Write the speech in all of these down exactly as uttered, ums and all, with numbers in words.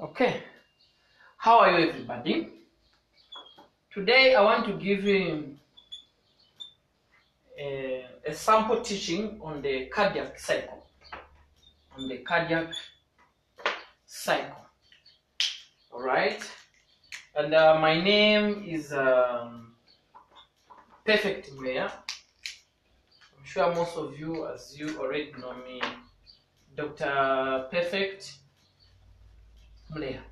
Okay, how are you everybody? Today I want to give you a, a sample teaching on the cardiac cycle. On the cardiac cycle. Alright? And uh, my name is um, Perfect Mleya. I'm sure most of you, as you already know me, Doctor Perfect Mleya.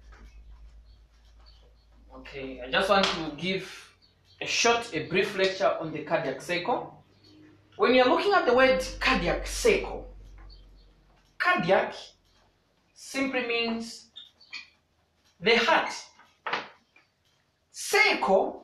Okay, I just want to give a short, a brief lecture on the cardiac cycle. When you're looking at the word cardiac cycle, cardiac simply means the heart. Cycle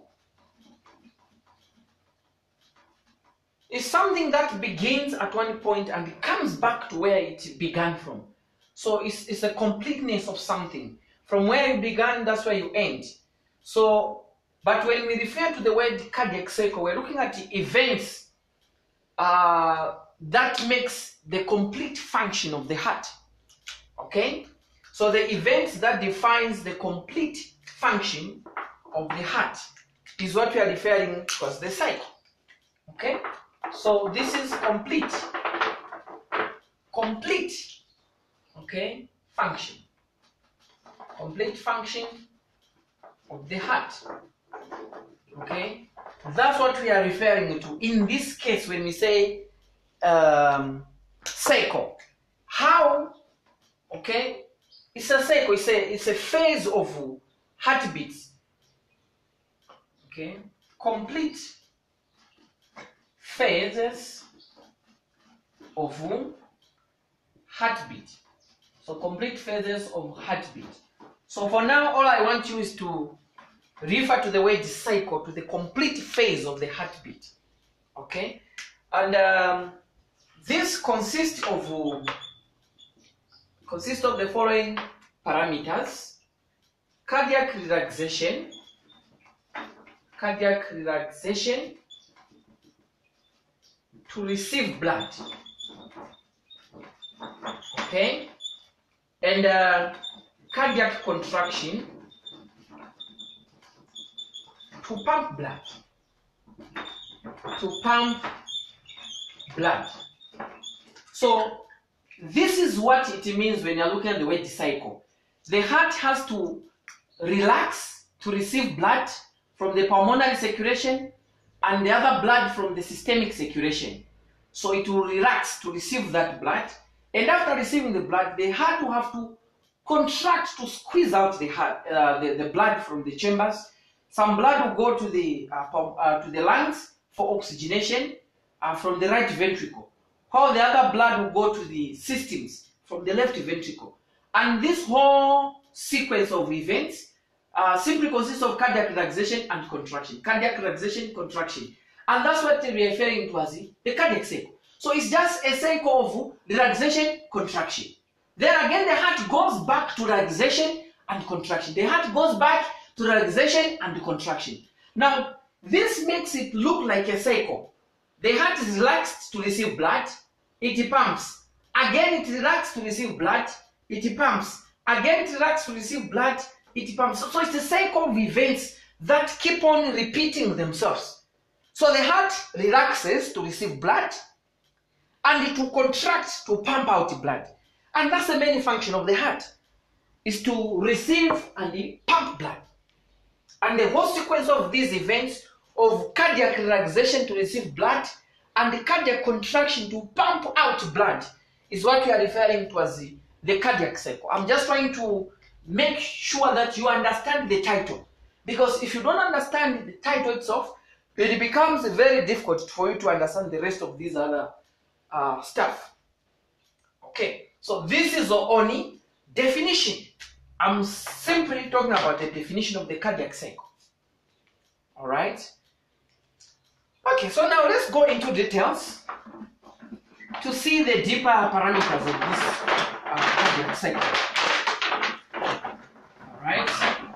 is something that begins at one point and it comes back to where it began from. So it's, it's a completeness of something. From where you began, that's where you end. So, but when we refer to the word cardiac cycle, we're looking at the events uh, that makes the complete function of the heart. Okay? So the events that defines the complete function of the heart is what we are referring to as the cycle. Okay? So this is complete. Complete. Okay? Function. Complete function of the heart. Okay? That's what we are referring to in this case when we say um, cycle. How? Okay? It's a cycle. It's a, it's a phase of heartbeats. Okay? Complete phases of heartbeat. So complete phases of heartbeat. So for now, all I want you is to refer to the word cycle, to the complete phase of the heartbeat. Okay? And um, this consists of uh, consists of the following parameters: cardiac relaxation, cardiac relaxation to receive blood. Okay? And uh, cardiac contraction to pump blood. To pump blood. So this is what it means when you're looking at the word cycle. The heart has to relax to receive blood from the pulmonary circulation and the other blood from the systemic circulation. So it will relax to receive that blood. And after receiving the blood, the heart will have to contract to squeeze out the heart, uh, the, the blood from the chambers. Some blood will go to the uh, uh, to the lungs for oxygenation uh, from the right ventricle, while the other blood will go to the systems from the left ventricle. And this whole sequence of events uh, simply consists of cardiac relaxation and contraction. Cardiac relaxation, contraction. And that's what we're referring to as the cardiac cycle. So it's just a cycle of relaxation, contraction. Then again, the heart goes back to relaxation and contraction. The heart goes back to relaxation and contraction. Now, this makes it look like a cycle. The heart is relaxed to receive blood, it pumps. Again, it relaxes to receive blood, it pumps. Again, it relaxes to receive blood, it pumps. So it's a cycle of events that keep on repeating themselves. So the heart relaxes to receive blood, and it will contract to pump out blood. And that's the main function of the heart, is to receive and pump blood. And the whole sequence of these events of cardiac relaxation to receive blood and the cardiac contraction to pump out blood is what we are referring to as the, the cardiac cycle. I'm just trying to make sure that you understand the title. Because if you don't understand the title itself, it becomes very difficult for you to understand the rest of these other uh, stuff. Okay, so this is the only definition. I'm simply talking about the definition of the cardiac cycle. Alright? Okay, so now let's go into details to see the deeper parameters of this uh, cardiac cycle. Alright?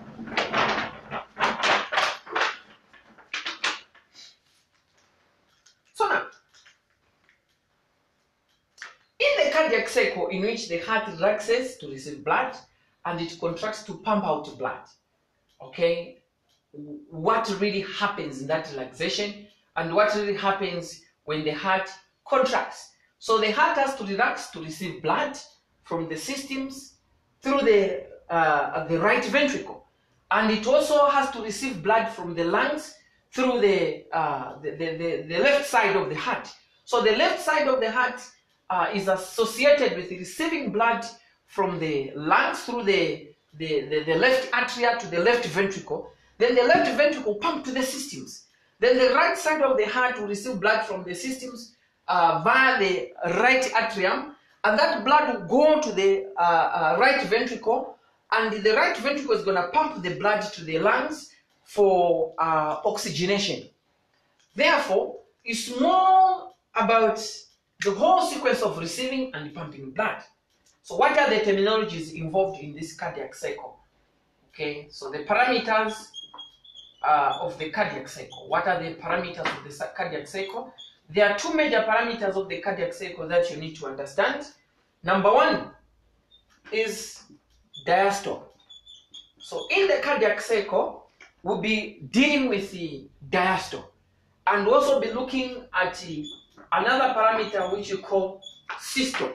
So now, in the cardiac cycle in which the heart relaxes to receive blood and it contracts to pump out blood. Okay, what really happens in that relaxation and what really happens when the heart contracts. So the heart has to relax to receive blood from the systems through the, uh, the right ventricle. And it also has to receive blood from the lungs through the, uh, the, the, the, the left side of the heart. So the left side of the heart uh, is associated with receiving blood from the lungs through the The, the, the left atria to the left ventricle. Then the left ventricle pump to the systems. Then the right side of the heart will receive blood from the systems uh, via the right atrium, and that blood will go to the uh, uh, right ventricle, and the right ventricle is going to pump the blood to the lungs for uh, oxygenation. Therefore, it's more about the whole sequence of receiving and pumping blood. So what are the terminologies involved in this cardiac cycle? Okay, so the parameters uh, of the cardiac cycle. What are the parameters of the cardiac cycle? There are two major parameters of the cardiac cycle that you need to understand. Number one is diastole. So in the cardiac cycle, we'll be dealing with the diastole and also be looking at the, another parameter which you call systole.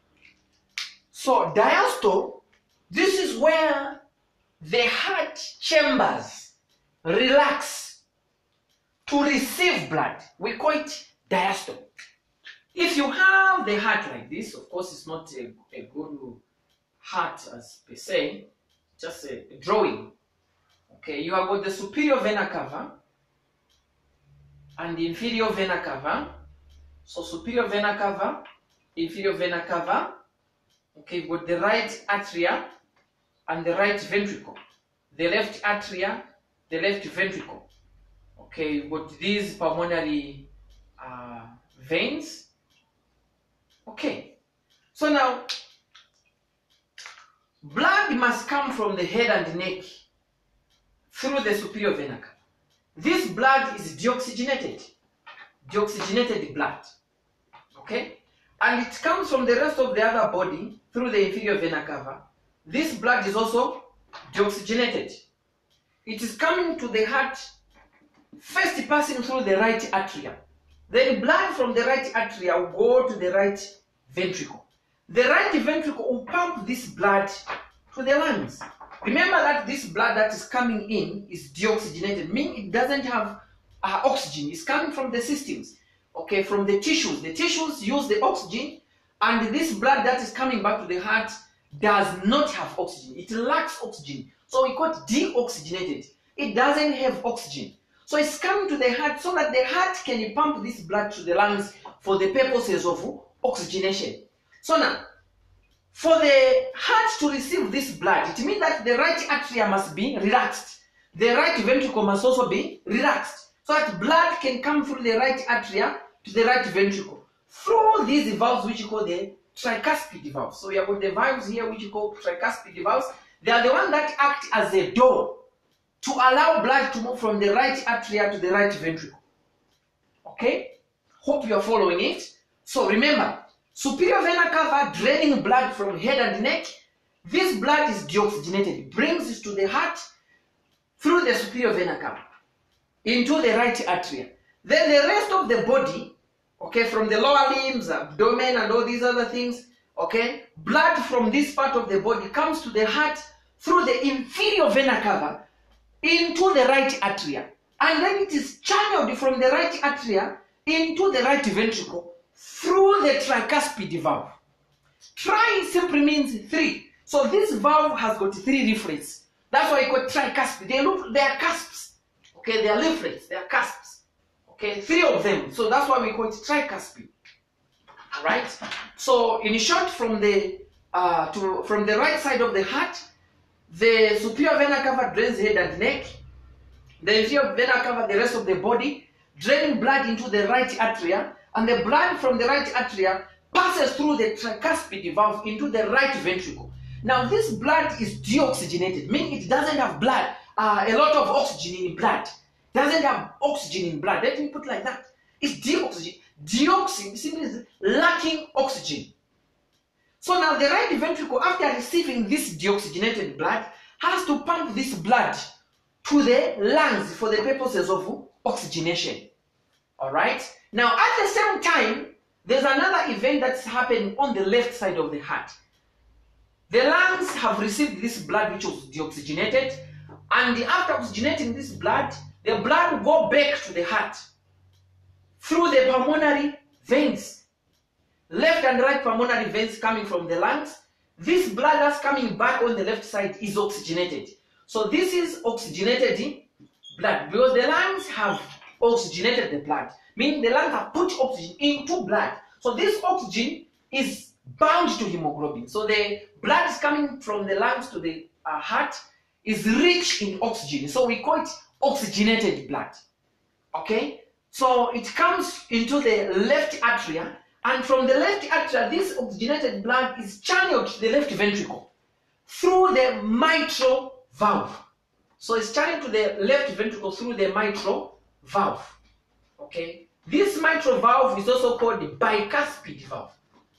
So diastole, this is where the heart chambers relax to receive blood. We call it diastole. If you have the heart like this, of course it's not a, a good heart as per se, just a, a drawing. Okay, you have got the superior vena cava and the inferior vena cava. So superior vena cava, inferior vena cava. Okay, you've got the right atria and the right ventricle. The left atria, the left ventricle. Okay, you've got these pulmonary uh, veins. Okay, so now blood must come from the head and neck through the superior vena cava. This blood is deoxygenated, deoxygenated blood. Okay, and it comes from the rest of the other body through the inferior vena cava. This blood is also deoxygenated. It is coming to the heart, first passing through the right atria. Then blood from the right atria will go to the right ventricle. The right ventricle will pump this blood to the lungs. Remember that this blood that is coming in is deoxygenated, meaning it doesn't have uh, oxygen. It's coming from the systems. Okay, from the tissues. The tissues use the oxygen, and this blood that is coming back to the heart does not have oxygen. It lacks oxygen. So we call it deoxygenated. It doesn't have oxygen. So it's coming to the heart so that the heart can pump this blood to the lungs for the purposes of oxygenation. So now, for the heart to receive this blood, it means that the right atria must be relaxed. The right ventricle must also be relaxed, so that blood can come through the right atria to the right ventricle through these valves which you call the tricuspid valves. So we have got the valves here which you call tricuspid valves. They are the ones that act as a door to allow blood to move from the right atria to the right ventricle. Okay? Hope you are following it. So remember, superior vena cava draining blood from head and neck. This blood is deoxygenated. It brings it to the heart through the superior vena cava into the right atria. Then the rest of the body, okay, from the lower limbs, abdomen and all these other things, okay, blood from this part of the body comes to the heart through the inferior vena cava into the right atria. And then it is channeled from the right atria into the right ventricle through the tricuspid valve. Tri simply means three. So this valve has got three leaflets. That's why I call it tricuspid. They look, they are cusps. Okay, they are leaflets, they are cusps. Okay, three of them. So that's why we call it tricuspid. Alright? So in short, from the uh, to from the right side of the heart, the superior vena cava drains head and neck. The inferior vena cava the rest of the body, draining blood into the right atria, and the blood from the right atria passes through the tricuspid valve into the right ventricle. Now this blood is deoxygenated, meaning it doesn't have blood, uh, a lot of oxygen in blood. Doesn't have oxygen in blood. Let me put it like that. It's deoxygen. Deoxy simply is lacking oxygen. So So now the right ventricle, after receiving this deoxygenated blood, has to pump this blood to the lungs for the purposes of oxygenation. All right. Now at the same time, there's another event that's happening on the left side of the heart. The lungs have received this blood which was deoxygenated, and after oxygenating this blood, the blood will go back to the heart through the pulmonary veins. Left and right pulmonary veins coming from the lungs. This blood that's coming back on the left side is oxygenated. So this is oxygenated blood because the lungs have oxygenated the blood, meaning the lungs have put oxygen into blood. So this oxygen is bound to hemoglobin. So the blood is coming from the lungs to the uh, heart is rich in oxygen. So we call it oxygenated blood. Okay? So it comes into the left atria, and from the left atria, this oxygenated blood is channeled to the left ventricle through the mitral valve. So it's channeled to the left ventricle through the mitral valve. Okay? This mitral valve is also called the bicuspid valve.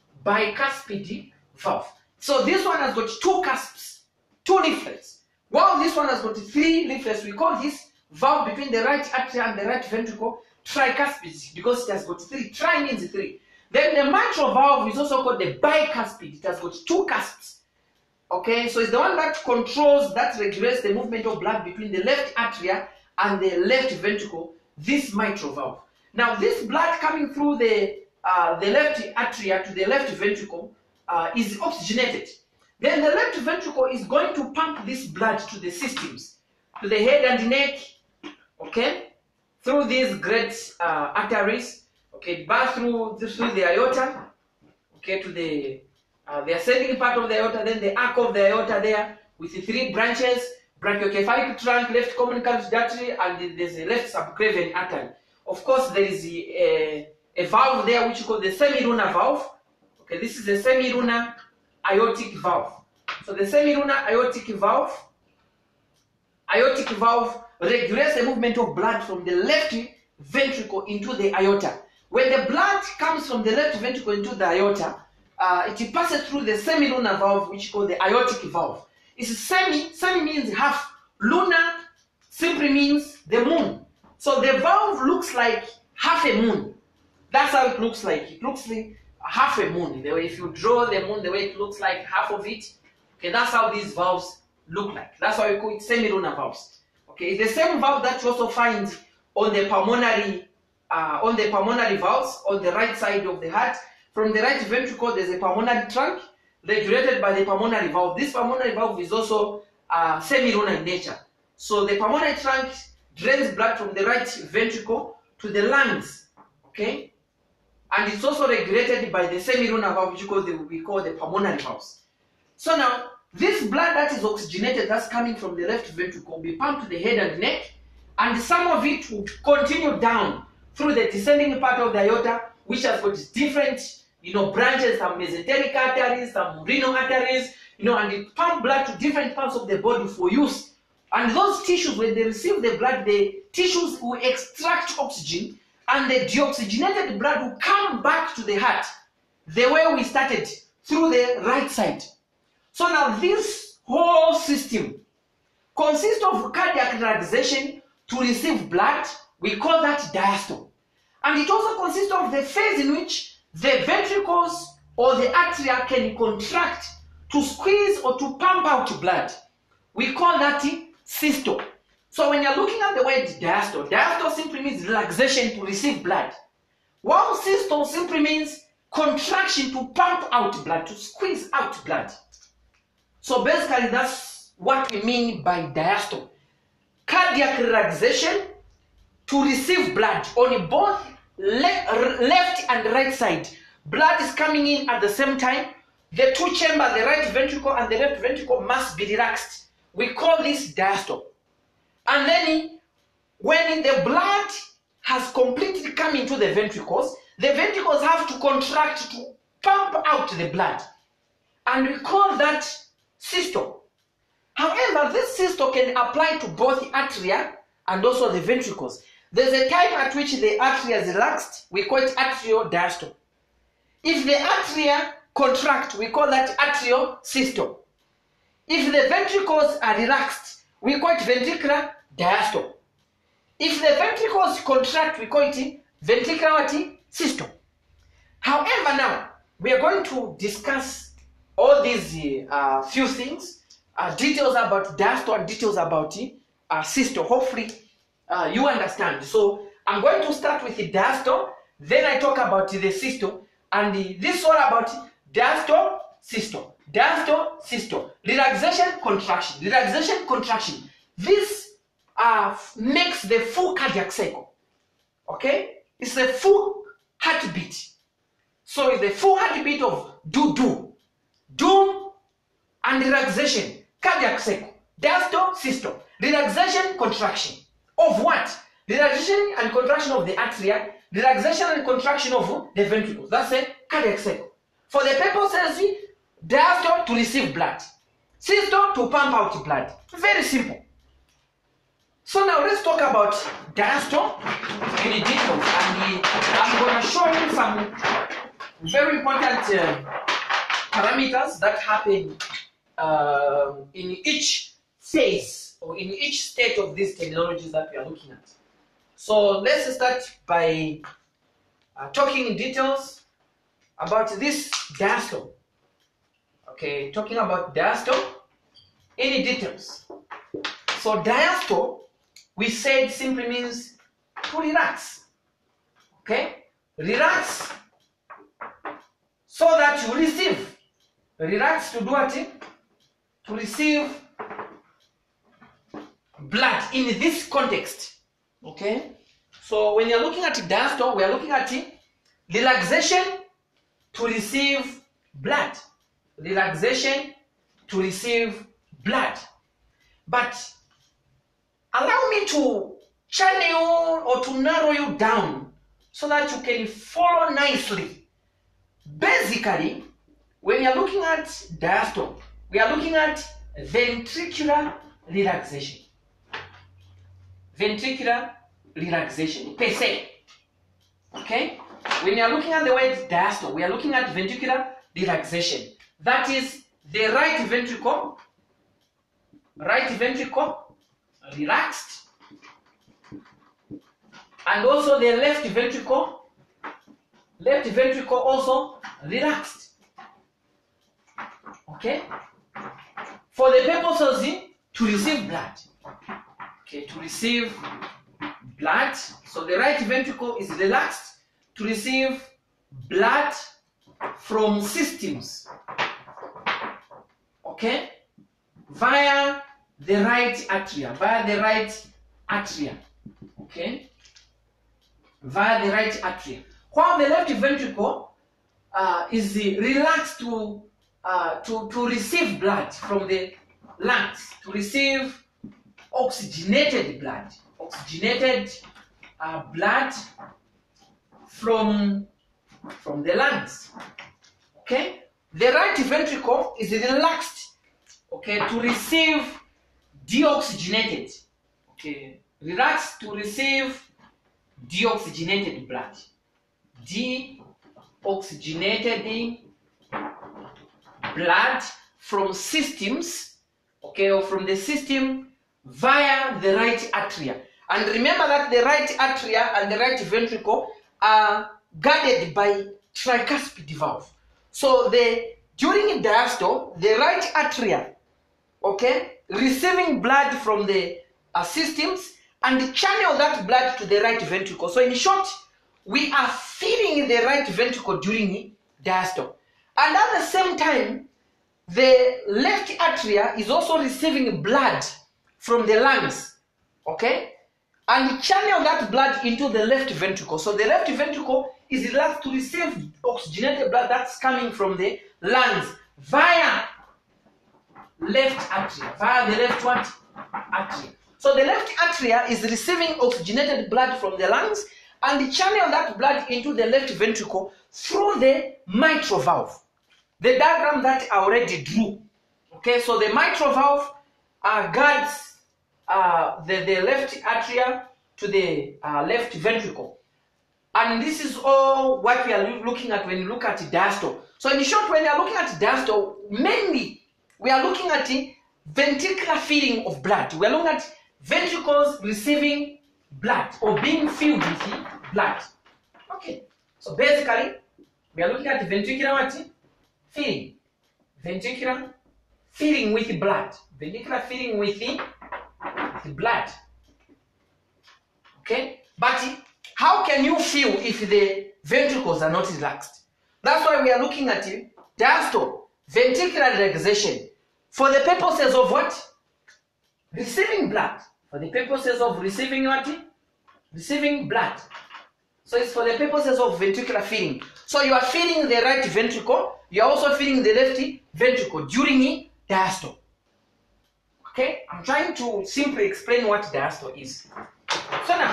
Bicuspid valve. So this one has got two cusps, two leaflets. While this one has got three leaflets, we call this valve between the right atria and the right ventricle tricuspid because it has got three. Tri means three. Then the mitral valve is also called the bicuspid. It has got two cusps. Okay, so it's the one that controls, that regulates the movement of blood between the left atria and the left ventricle, this mitral valve. Now this blood coming through the, uh, the left atria to the left ventricle uh, is oxygenated. Then the left ventricle is going to pump this blood to the systems, to the head and neck, okay, through these great uh, arteries, okay, back through, through the aorta, okay, to the uh, the ascending part of the aorta, then the arc of the aorta there with the three branches, brachiocephalic trunk, left common caudate artery, and there's a left subclavian artery. Of course, there is a, a valve there which is called the semilunar valve. Okay, this is the semilunar aortic valve. So the semilunar aortic valve, aortic valve regulates the movement of blood from the left ventricle into the aorta. When the blood comes from the left ventricle into the aorta, uh, it passes through the semilunar valve, which is called the aortic valve. It's semi, semi means half. Lunar simply means the moon. So the valve looks like half a moon. That's how it looks like. It looks like half a moon. The way if you draw the moon, the way it looks like half of it. Okay, that's how these valves look like. That's why we call it semilunar valves. Okay, it's the same valve that you also find on the pulmonary, uh, on the pulmonary valves on the right side of the heart. From the right ventricle, there's a pulmonary trunk regulated by the pulmonary valve. This pulmonary valve is also uh, semilunar in nature. So the pulmonary trunk drains blood from the right ventricle to the lungs, okay? And it's also regulated by the semilunar valve, which we call the pulmonary valves. So now, this blood that is oxygenated, that's coming from the left ventricle, will be pumped to the head and neck, and some of it will continue down through the descending part of the aorta, which has got different, you know, branches, some mesenteric arteries, some renal arteries, you know, and it pumps blood to different parts of the body for use. And those tissues, when they receive the blood, the tissues will extract oxygen, and the deoxygenated blood will come back to the heart, the way we started, through the right side. So now this whole system consists of cardiac relaxation to receive blood. We call that diastole. And it also consists of the phase in which the ventricles or the atria can contract to squeeze or to pump out blood. We call that systole. So when you're looking at the word diastole, diastole simply means relaxation to receive blood, while systole simply means contraction to pump out blood, to squeeze out blood. So basically that's what we mean by diastole. Cardiac relaxation to receive blood on both le left and right side. Blood is coming in at the same time. The two chambers, the right ventricle and the left ventricle, must be relaxed. We call this diastole. And then when the blood has completely come into the ventricles, the ventricles have to contract to pump out the blood. And we call that systole. However, this systole can apply to both the atria and also the ventricles. There's a time at which the atria is relaxed. We call it atrial diastole. If the atria contract, we call that atrial systole. If the ventricles are relaxed, we call it ventricular diastole. If the ventricles contract, we call it ventricular systole. However, now we are going to discuss all these uh, few things, uh, details about diastole and details about uh, systole. Hopefully, uh, you understand. So I'm going to start with the diastole, then I talk about the systole, and the, this is all about diastole, systole, diastole, systole, relaxation, contraction, relaxation, contraction. This uh, makes the full cardiac cycle. Okay, it's a full heartbeat. So it's the full heartbeat of do do, do and relaxation, cardiac cycle, diastole, systole, relaxation, contraction of what? Relaxation and contraction of the atria, relaxation and contraction of the ventricles. That's a cardiac cycle. For the purposes, diastole to receive blood, systole to pump out blood. Very simple. So now let's talk about diastole in detail, and I'm going to show you some very important uh, parameters that happen uh, in each phase or in each stage of these technologies that we are looking at. So let's start by uh, talking in details about this diastole. Okay, talking about diastole in details. So diastole, we said, simply means to relax. Okay, relax so that you receive. Relax to do what? To receive blood in this context. Okay, so when you're looking at diastole, we are looking at relaxation to receive blood. Relaxation to receive blood. But allow me to channel or to narrow you down so that you can follow nicely. Basically, when you're looking at diastole, we are looking at ventricular relaxation. Ventricular relaxation per se. Okay? When you are looking at the word diastole, we are looking at ventricular relaxation. That is the right ventricle, right ventricle relaxed, and also the left ventricle, left ventricle also relaxed. Okay? For the purposes to receive blood. Okay, to receive blood. So the right ventricle is relaxed to receive blood from systems. Okay? Via the right atria, via the right atria. Okay? Via the right atria. While the left ventricle uh, is relaxed to, uh, to, to receive blood from the lungs, to receive oxygenated blood, oxygenated uh, blood from, from the lungs. Okay? The right ventricle is relaxed, okay, to receive deoxygenated, okay, relaxed to receive deoxygenated blood, deoxygenated blood from systems, okay, or from the system via the right atria. And remember that the right atria and the right ventricle are guarded by tricuspid valve. So the during diastole, the right atria, okay, receiving blood from the uh, systems and channel that blood to the right ventricle. So in short, we are feeding the right ventricle during diastole. And at the same time, the left atria is also receiving blood from the lungs, okay, and channel that blood into the left ventricle. So the left ventricle is relaxed to receive oxygenated blood that's coming from the lungs via left atria, via the left what? Atria. So the left atria is receiving oxygenated blood from the lungs and channel that blood into the left ventricle through the mitral valve. The diagram that I already drew. Okay, so the mitral valve uh, guards uh, the, the left atria to the uh, left ventricle. And this is all what we are looking at when you look at diastole. So in short, when you are looking at diastole, mainly we are looking at the ventricular feeding of blood. We are looking at ventricles receiving blood or being filled with blood. Okay, so basically we are looking at the ventricular what? Feeding. Ventricular feeding with blood. Ventricular feeding with the, with the blood. Okay, but how can you feel if the ventricles are not relaxed? That's why we are looking at it. Diastole, ventricular relaxation. For the purposes of what? Receiving blood. For the purposes of receiving what? Receiving blood. So it's for the purposes of ventricular feeding. So you are feeding the right ventricle. You are also feeding the left ventricle during diastole. Okay? I'm trying to simply explain what diastole is. So now,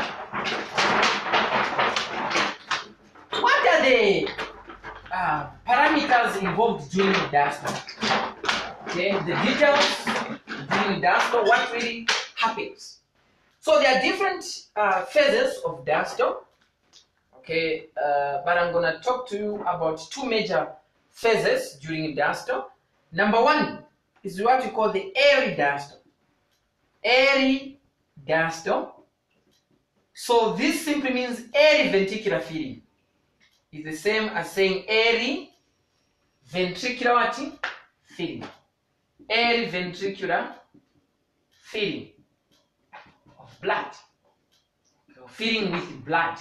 what are the uh, parameters involved during diastole? Okay, the details during diastole, what really happens. So there are different uh, phases of diastole. Okay, uh, but I'm gonna talk to you about two major phases during diastole. Number one is what we call the airy diastole. Airy diastole. So this simply means airy ventricular feeding. It's the same as saying airy ventricular feeding. Airy ventricular feeding of blood. Feeding with blood.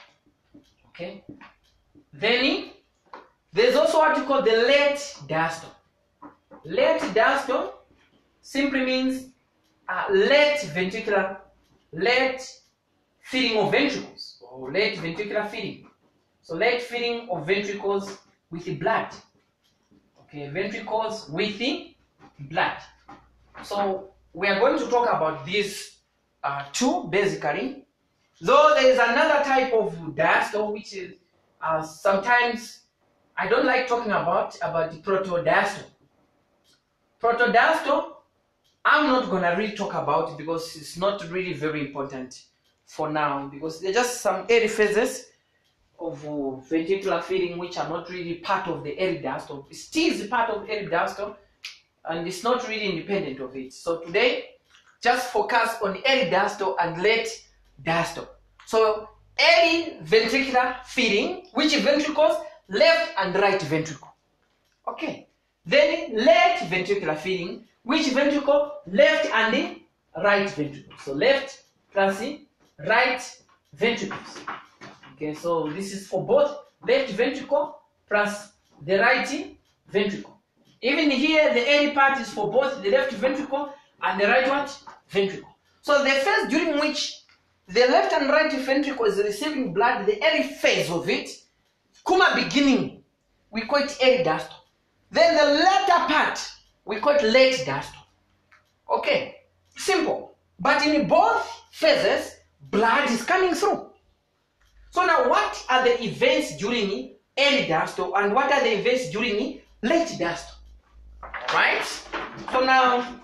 Okay. Then there's also what you call the late diastole. Late diastole simply means uh, late ventricular, late feeding of ventricles, or late ventricular feeding. So late feeding of ventricles with the blood. Okay, ventricles with the blood. So we are going to talk about these uh, two basically. Though there is another type of diastole which is uh, sometimes I don't like talking about, about the protodiastole. Protodiastole, I'm not going to really talk about it because it's not really very important for now, because they're just some early phases of uh, ventricular feeding which are not really part of the early diastole. It still is part of early diastole and it's not really independent of it. So today, just focus on early diastole and late diastole. So early ventricular feeding, which ventricles? Left and right ventricle. Okay. Then late ventricular feeding, which ventricle? Left and right ventricle. So left plus right ventricles. Okay, so this is for both left ventricle plus the right ventricle. Even here, the early part is for both the left ventricle and the right what? Ventricle. So the phase during which the left and right ventricle is receiving blood, the early phase of it, Kuma beginning, we call it early diastole. Then the latter part, we call it late diastole. Okay, simple. But in both phases, blood is coming through. So now what are the events during early diastole and what are the events during late diastole? Right? So now,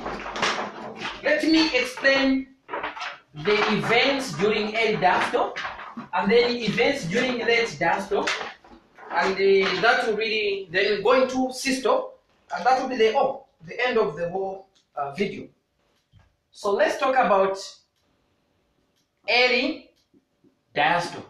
let me explain the events during early diastole and then the events during late diastole, and the, that will really then go into systole, and that will be the, oh, the end of the whole uh, video. So let's talk about early diastole.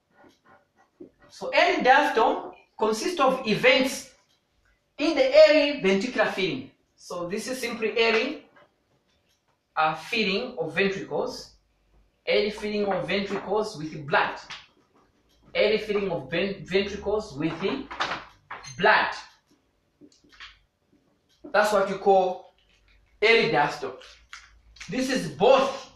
So early diastole consists of events in the early ventricular feeding. So this is simply early uh, feeding of ventricles. Early feeding of ventricles with blood. Early feeding of ventricles with the blood. That's what you call early diastole. This is both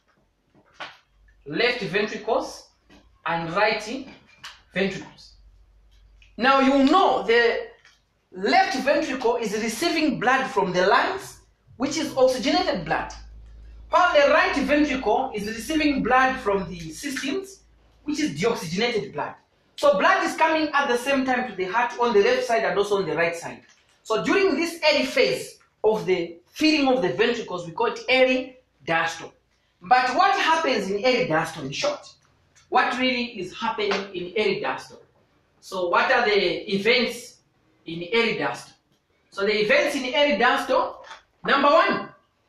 left ventricles and right ventricles. Now you know the left ventricle is receiving blood from the lungs, which is oxygenated blood. While the right ventricle is receiving blood from the systems, which is deoxygenated blood. So blood is coming at the same time to the heart on the left side and also on the right side. So during this early phase of the feeding of the ventricles, we call it early diastole. But what happens in early diastole in short? What really is happening in early diastole? So what are the events in early diastole. So the events in early diastole, number one,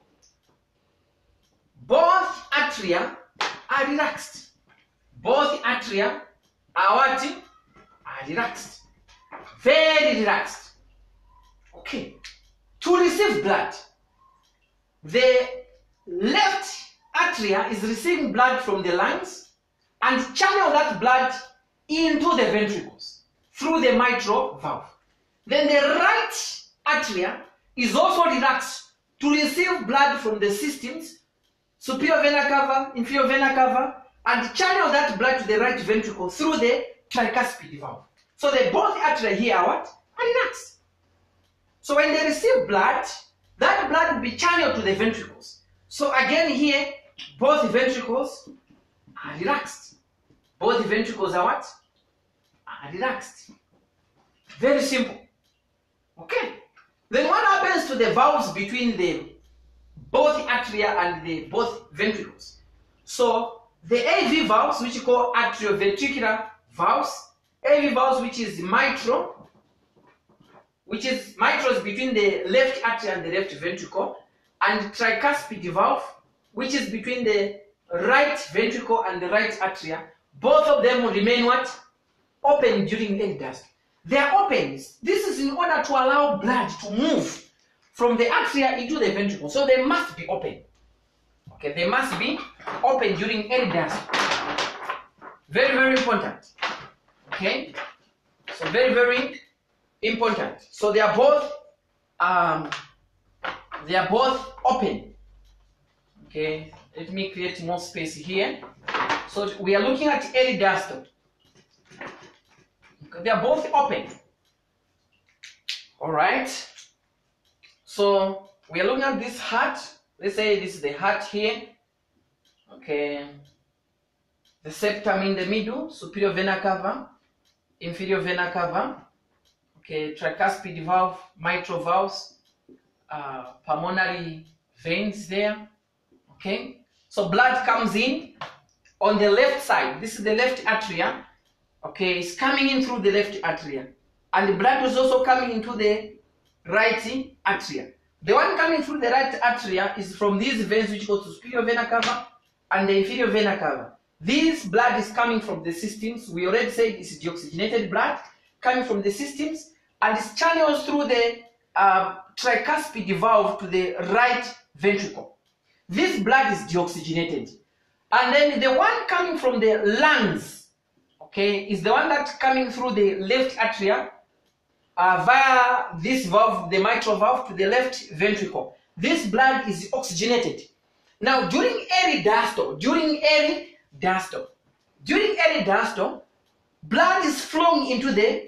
both atria are relaxed. Both atria are what? Are relaxed. Very relaxed. Okay. To receive blood, the left atria is receiving blood from the lungs and channel that blood into the ventricles through the mitral valve. Then the right atria is also relaxed to receive blood from the systems, superior vena cava, inferior vena cava, and channel that blood to the right ventricle through the tricuspid valve. So they both atria here are what? Are relaxed. So when they receive blood, that blood will be channeled to the ventricles. So again here, both ventricles are relaxed. Both ventricles are what? Are relaxed. Very simple. Okay. Then what happens to the valves between the both atria and the both ventricles? So the A V valves, which we call atrioventricular valves, A V valves, which is mitral, which is mitral is between the left atria and the left ventricle, and tricuspid valve, which is between the right ventricle and the right atria. Both of them will remain what? Open during early diastole. They are open. This is in order to allow blood to move from the atria into the ventricle. So they must be open. Okay, they must be open during early diastole. Very, very important. Okay, so very, very important. So they are both, um, they are both open. Okay, let me create more space here. So we are looking at early diastole. They are both open. All right. So we are looking at this heart. Let's say this is the heart here. Okay. The septum in the middle, superior vena cava, inferior vena cava. Okay, tricuspid valve, mitral valves, uh, pulmonary veins there. Okay. So blood comes in on the left side. This is the left atria. Okay, it's coming in through the left atria. And the blood is also coming into the right atria. The one coming through the right atria is from these veins which go to superior vena cava and the inferior vena cava. This blood is coming from the systems. We already said it's deoxygenated blood coming from the systems, and it channels through the uh, tricuspid valve to the right ventricle. This blood is deoxygenated. And then the one coming from the lungs, okay, is the one that's coming through the left atria uh, via this valve, the mitral valve, to the left ventricle. This blood is oxygenated. Now, during early diastole, during early diastole, during early diastole, blood is flowing into the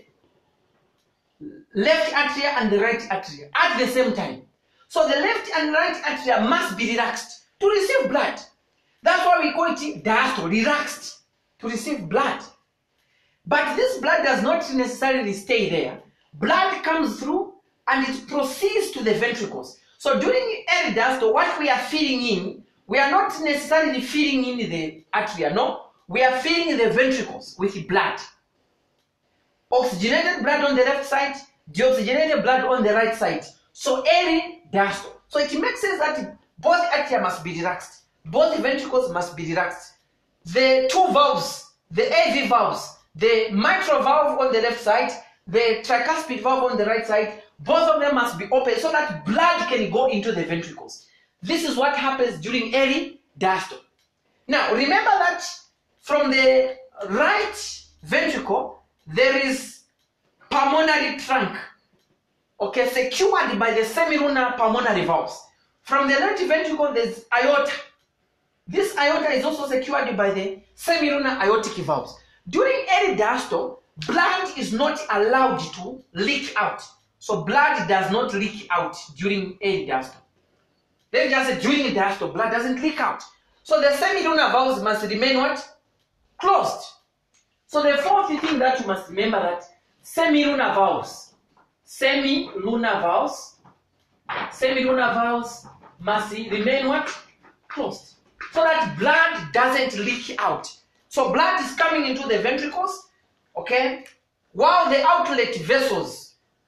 left atria and the right atria at the same time. So the left and right atria must be relaxed to receive blood. That's why we call it diastole, relaxed, to receive blood. But this blood does not necessarily stay there. Blood comes through and it proceeds to the ventricles. So during early diastole, what we are feeding in, we are not necessarily feeding in the atria, no. We are feeding the ventricles with blood. Oxygenated blood on the left side, deoxygenated blood on the right side. So early diastole. So it makes sense that both atria must be relaxed. Both ventricles must be relaxed. The two valves, the A V valves, the mitral valve on the left side, the tricuspid valve on the right side, both of them must be open so that blood can go into the ventricles. This is what happens during early diastole. Now, remember that from the right ventricle, there is pulmonary trunk, okay, secured by the semilunar pulmonary valves. From the left ventricle, there's aorta. This aorta is also secured by the semilunar aortic valves. During early diastole, blood is not allowed to leak out. So blood does not leak out during early diastole. Then just say during diastole, blood doesn't leak out. So the semilunar valves must remain what? Closed. So the fourth thing that you must remember that semilunar valves, semilunar valves, semilunar valves must remain what? Closed. So that blood doesn't leak out. So blood is coming into the ventricles, okay, while the outlet vessels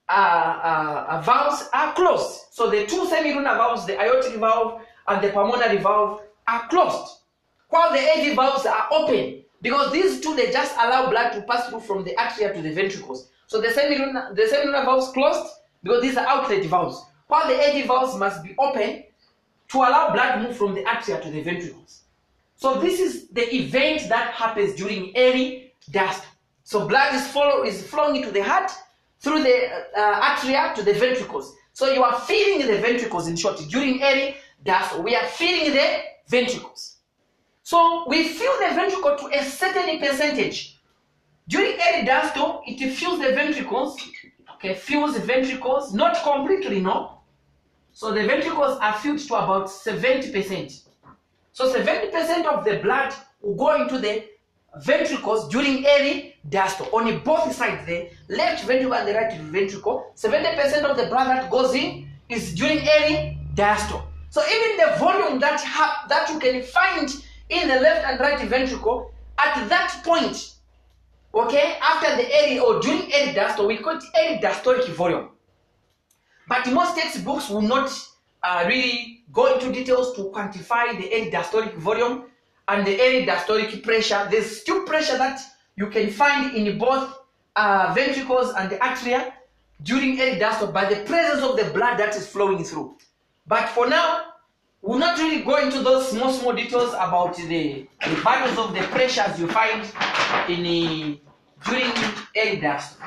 uh, uh, valves are closed. So the two semilunar valves, the aortic valve and the pulmonary valve, are closed, while the A V valves are open, because these two, they just allow blood to pass through from the atria to the ventricles. So the semilunar, the semilunar valves closed because these are outlet valves, while the A V valves must be open to allow blood to move from the atria to the ventricles. So this is the event that happens during early diastole. So blood is, follow, is flowing into the heart through the uh, atria to the ventricles. So you are filling the ventricles, in short. During early diastole, we are filling the ventricles. So we fill the ventricle to a certain percentage. During early diastole, it fills the ventricles, okay, fills the ventricles, not completely, no. So the ventricles are filled to about seventy percent. So seventy percent of the blood will go into the ventricles during early diastole. On both sides, the left ventricle and the right ventricle, seventy percent of the blood that goes in is during early diastole. So even the volume that, ha that you can find in the left and right ventricle, at that point, okay, after the early or during early diastole, we call it early diastolic volume. But most textbooks will not uh, really go into details to quantify the early diastolic volume and the early diastolic pressure. There's still pressure that you can find in both uh, ventricles and the atria during early diastole by the presence of the blood that is flowing through. But for now, we'll not really go into those small, small details about the, the values of the pressures you find in the, during early diastole.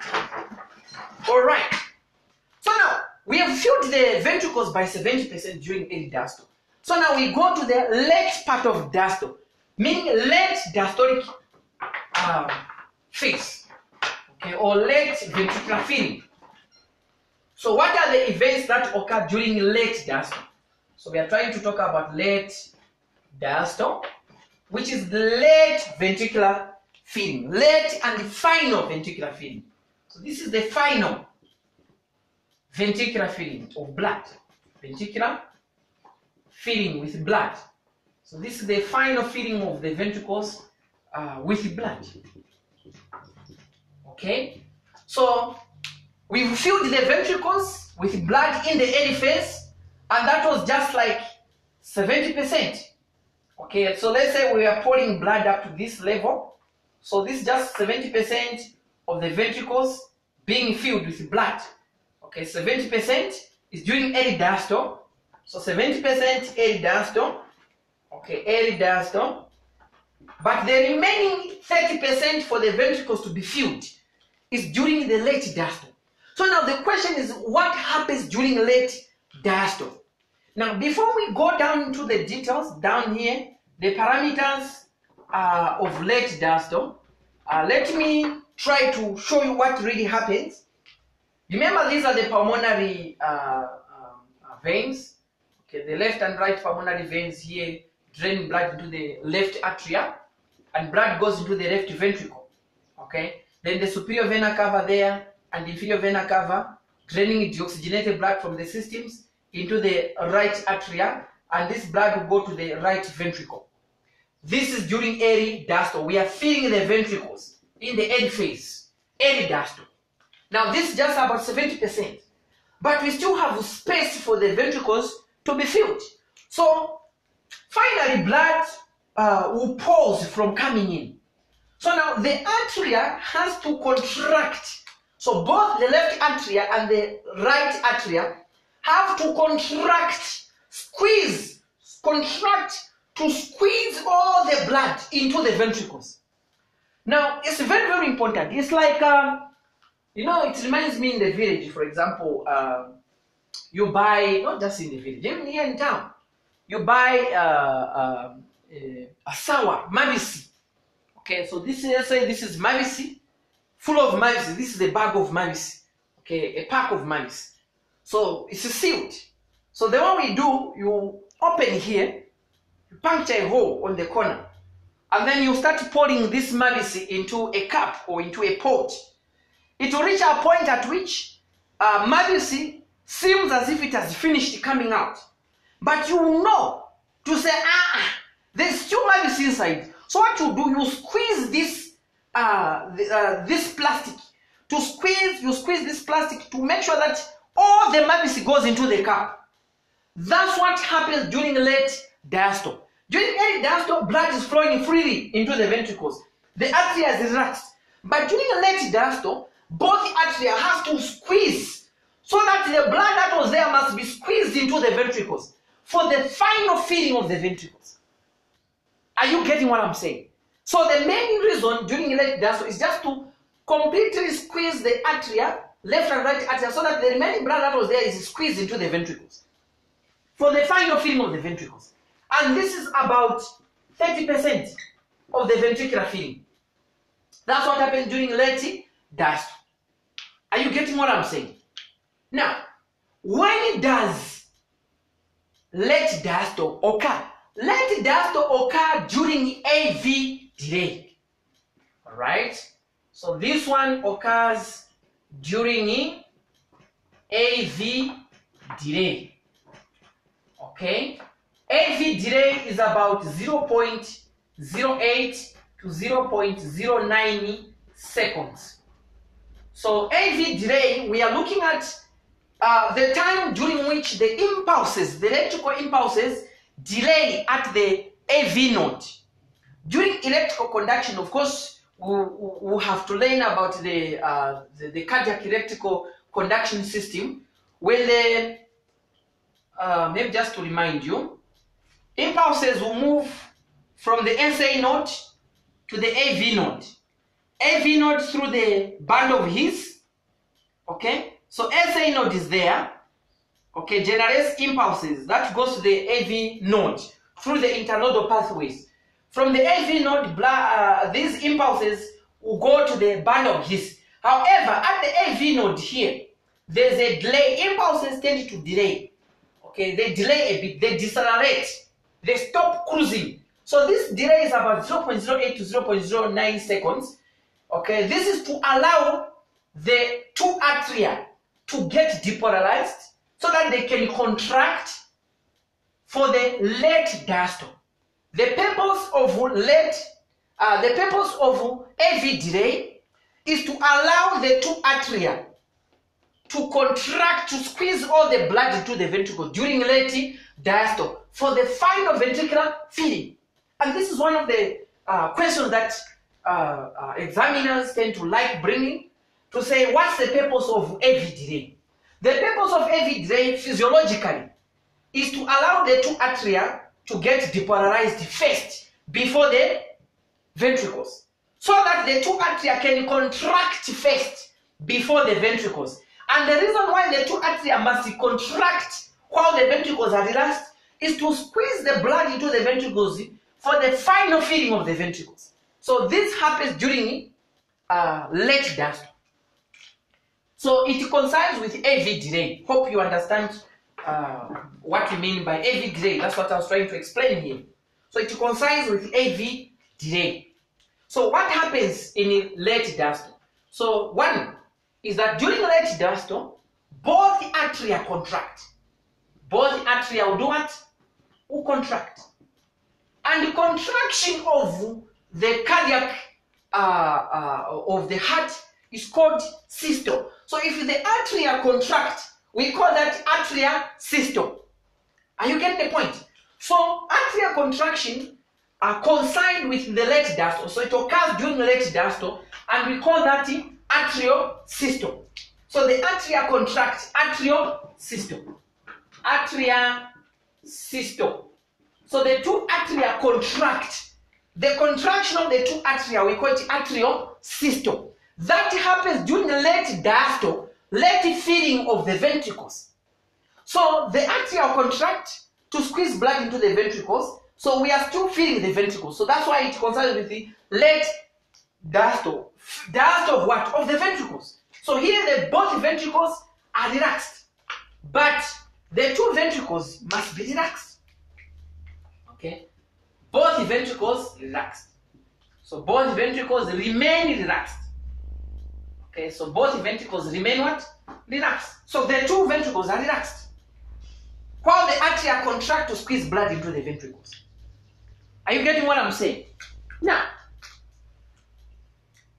All right. So now, we have filled the ventricles by seventy percent during early diastole. So now we go to the late part of diastole, meaning late diastolic uh, phase, okay, or late ventricular filling. So what are the events that occur during late diastole? So we are trying to talk about late diastole, which is the late ventricular filling, late and final ventricular filling. So this is the final ventricular filling of blood, ventricular filling with blood. So this is the final filling of the ventricles uh, with blood. Okay, so we've filled the ventricles with blood in the early phase, and that was just like seventy percent. Okay, so let's say we are pouring blood up to this level. So this is just seventy percent of the ventricles being filled with blood. Okay, seventy percent is during early diastole. So seventy percent early diastole. Okay, early diastole. But the remaining thirty percent for the ventricles to be filled is during the late diastole. So now the question is, what happens during late diastole? Now, before we go down into the details down here, the parameters uh, of late diastole, uh, let me try to show you what really happens. Remember, these are the pulmonary uh, um, veins. Okay, the left and right pulmonary veins here drain blood into the left atria, and blood goes into the left ventricle. Okay, then the superior vena cava there and inferior vena cava draining deoxygenated blood from the systems into the right atria, and this blood will go to the right ventricle. This is during early diastole. We are filling the ventricles in the early phase, early diastole. Now this is just about seventy percent, but we still have space for the ventricles to be filled. So finally blood uh, will pause from coming in. So now the atria has to contract. So both the left atria and the right atria have to contract, squeeze, contract to squeeze all the blood into the ventricles. Now it's very, very important. It's like, um, you know, it reminds me in the village, for example, uh, you buy, not just in the village, even here in town, you buy uh, uh, a, a sour, mavisi. Okay, so this is, let's say this is mavisi, full of mavisi. This is a bag of mavisi, okay, a pack of mavisi. So it's sealed. So the one we do, you open here, you puncture a hole on the corner, and then you start pouring this mavisi into a cup or into a pot. It will reach a point at which uh, mavisi seems as if it has finished coming out. But you know to say, ah, there's still mavisi inside. So what you do, you squeeze this, uh, the, uh, this plastic to to squeeze, you squeeze this plastic to make sure that all the mucus goes into the cup. That's what happens during late diastole. During early diastole, blood is flowing freely into the ventricles. The atria is relaxed. But during late diastole, both atria has to squeeze so that the blood that was there must be squeezed into the ventricles for the final filling of the ventricles. Are you getting what I'm saying? So the main reason during late diastole is just to completely squeeze the atria, left and right atria, so that the remaining blood that was there is squeezed into the ventricles for the final filling of the ventricles. And this is about thirty percent of the ventricular filling. That's what happens during late diastole. Are you getting what I'm saying? Now, when does late diastole occur? Late diastole occur during A V delay. All right? So this one occurs during A V delay. Okay? A V delay is about zero point zero eight to zero point zero nine seconds. So A V delay, we are looking at uh, the time during which the impulses, the electrical impulses, delay at the A V node. During electrical conduction, of course, we we'll have to learn about the, uh, the, the cardiac electrical conduction system. When the, uh, maybe just to remind you, impulses will move from the S A node to the A V node. A V node through the band of His. Okay, so S A node is there. Okay, generates impulses that goes to the A V node through the internodal pathways. From the A V node, uh, these impulses will go to the band of His. However, at the A V node here, there's a delay. Impulses tend to delay. Okay, they delay a bit, they decelerate, they stop cruising. So this delay is about zero point zero eight to zero point zero nine seconds. Okay, this is to allow the two atria to get depolarized so that they can contract for the late diastole. The purpose of late, uh, the purpose of A V delay is to allow the two atria to contract, to squeeze all the blood into the ventricle during late diastole for the final ventricular filling. And this is one of the uh, questions that uh, uh, examiners tend to like bringing to say, what's the purpose of A V delay? The purpose of A V delay physiologically is to allow the two atria to get depolarized first before the ventricles, so that the two atria can contract first before the ventricles. And the reason why the two atria must contract while the ventricles are relaxed is to squeeze the blood into the ventricles for the final filling of the ventricles. So this happens during uh, late diastole. So it coincides with A V delay. Hope you understand uh, what we mean by A V delay. That's what I was trying to explain here. So it coincides with A V delay. So what happens in late diastole? So one is that during late diastole, both atria contract. Both atria will do what? Will contract. And the contraction of the cardiac, uh, uh, of the heart is called systole. So if the atria contract, we call that atria systole. Are you getting the point? So atria contraction are coincide with the late diastole. So it occurs during late diastole, and we call that atriosystole. So the atria contract, atriosystole. Atria systole. So the two atria contract. The contraction of the two atria, we call it atriosystole. That happens during the late diastole, late filling of the ventricles. So the atria contract to squeeze blood into the ventricles. So we are still filling the ventricles. So that's why it coincides with the late diastole. Diastole of what? Of the ventricles. So here the both ventricles are relaxed, but the two ventricles must be relaxed. Okay, both ventricles relaxed. So both ventricles remain relaxed. Okay, so both ventricles remain what? Relaxed. So the two ventricles are relaxed, while the atria contract to squeeze blood into the ventricles. Are you getting what I'm saying? Now,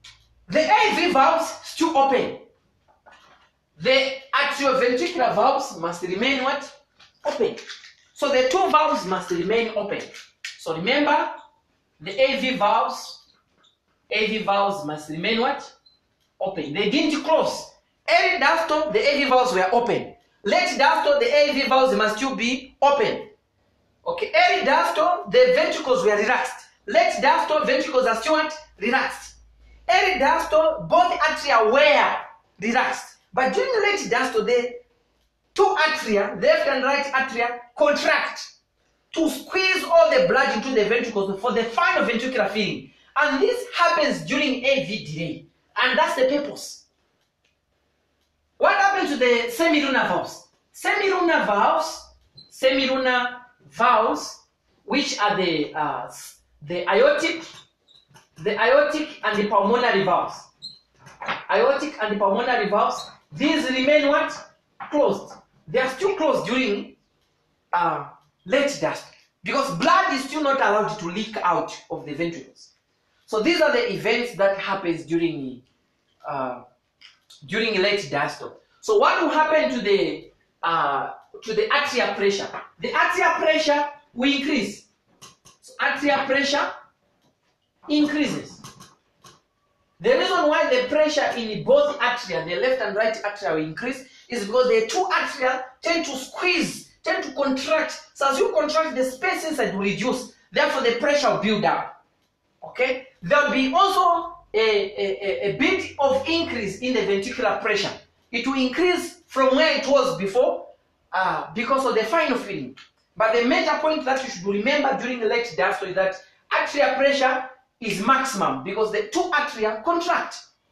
The A V valves still open. The atrioventricular valves must remain what? Open. So the two valves must remain open. So remember, the A V valves, A V valves must remain what? Open. They didn't close. Early diastole, the A V valves were open. Late diastole, the A V valves must still be open. Okay, early diastole, the ventricles were relaxed. Late diastole, ventricles are still what? Relaxed. Early diastole, both atria were relaxed. But during the late diastole, the two atria, the left and right atria, contract to squeeze all the blood into the ventricles for the final ventricular filling. And this happens during A V delay. And that's the purpose. What happens to the semilunar valves? Semilunar valves, semilunar valves, which are the uh, the aortic, the aortic and the pulmonary valves. Aortic and the pulmonary valves, these remain what? Closed. They are still closed during uh, late diastole because blood is still not allowed to leak out of the ventricles. So these are the events that happens during uh, during late diastole. So what will happen to the uh, to the atrial pressure? The atrial pressure will increase. So atrial pressure increases. The reason why the pressure in both atria, the left and right atria, will increase is because the two atria tend to squeeze, tend to contract. So as you contract, the space inside will reduce. Therefore, the pressure will build up. Okay? There will be also a, a, a bit of increase in the ventricular pressure. It will increase from where it was before uh, because of the final filling. But the major point that you should remember during the late diastole is that atrial pressure is maximum because the two atria contract.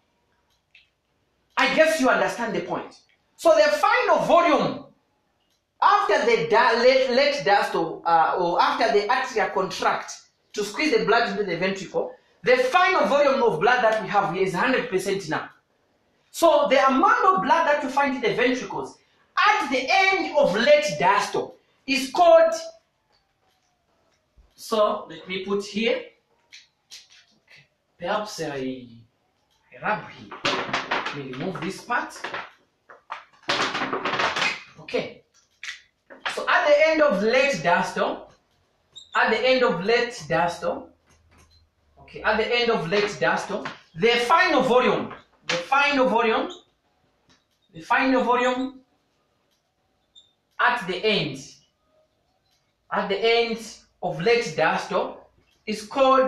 I guess you understand the point. So the final volume after the late, late diastole uh, or after the atria contract to squeeze the blood into the ventricle, the final volume of blood that we have here is one hundred percent now. So the amount of blood that you find in the ventricles at the end of late diastole is called, so let me put here, perhaps I, I rub here, let me remove this part. Okay, so at the end of late diastole, at the end of late diastole, okay, at the end of late diastole, the final volume, the final volume, the final volume at the end, at the end of late diastole is called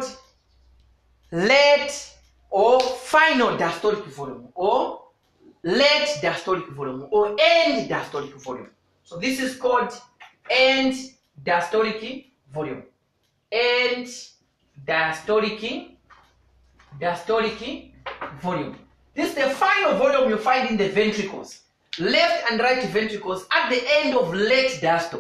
late or final diastolic volume, or late diastolic volume, or end diastolic volume. So this is called end diastolic volume. End diastolic, diastolic volume. This is the final volume you find in the ventricles, left and right ventricles at the end of late diastole.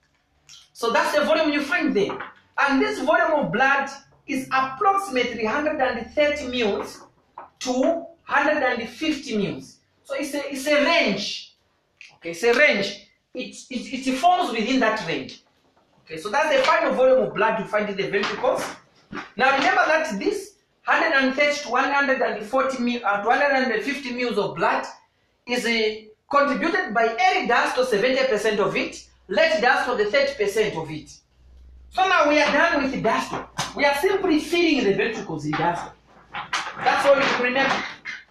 So that's the volume you find there. And this volume of blood is approximately one hundred thirty mils to one hundred fifty mils. So it's a, it's a range. Okay, it's a range. It, it, it falls within that range. Okay, so that's the final volume of blood you find in the ventricles. Now remember that this one hundred thirty to one hundred forty mil, uh, to one hundred fifty mils of blood is uh, contributed by early diastole, seventy percent of it, late diastole, the thirty percent of it. So now we are done with the diastole. We are simply filling the ventricles in diastole. That's all you can remember.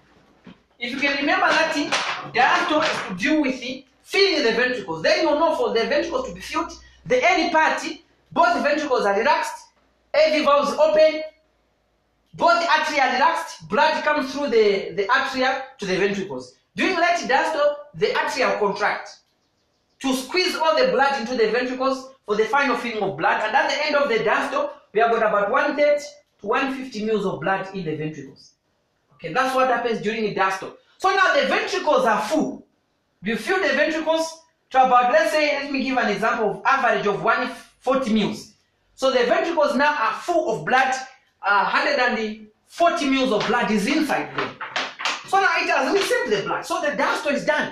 If you can remember that diastole is to do with the filling the ventricles, then you know for the ventricles to be filled, the early part, both ventricles are relaxed, A V valves open, both atria are relaxed, blood comes through the, the atria to the ventricles. During late diastole, the atria contract to squeeze all the blood into the ventricles for the final filling of blood. And at the end of the diastole, we have got about one hundred thirty to one hundred fifty mils of blood in the ventricles. Okay, that's what happens during the diastole. So now the ventricles are full. You fill the ventricles to about, let's say, let me give an example of average of one hundred forty mils. So the ventricles now are full of blood, uh, one hundred forty mils of blood is inside them. So now it has received the blood. So the diastole is done.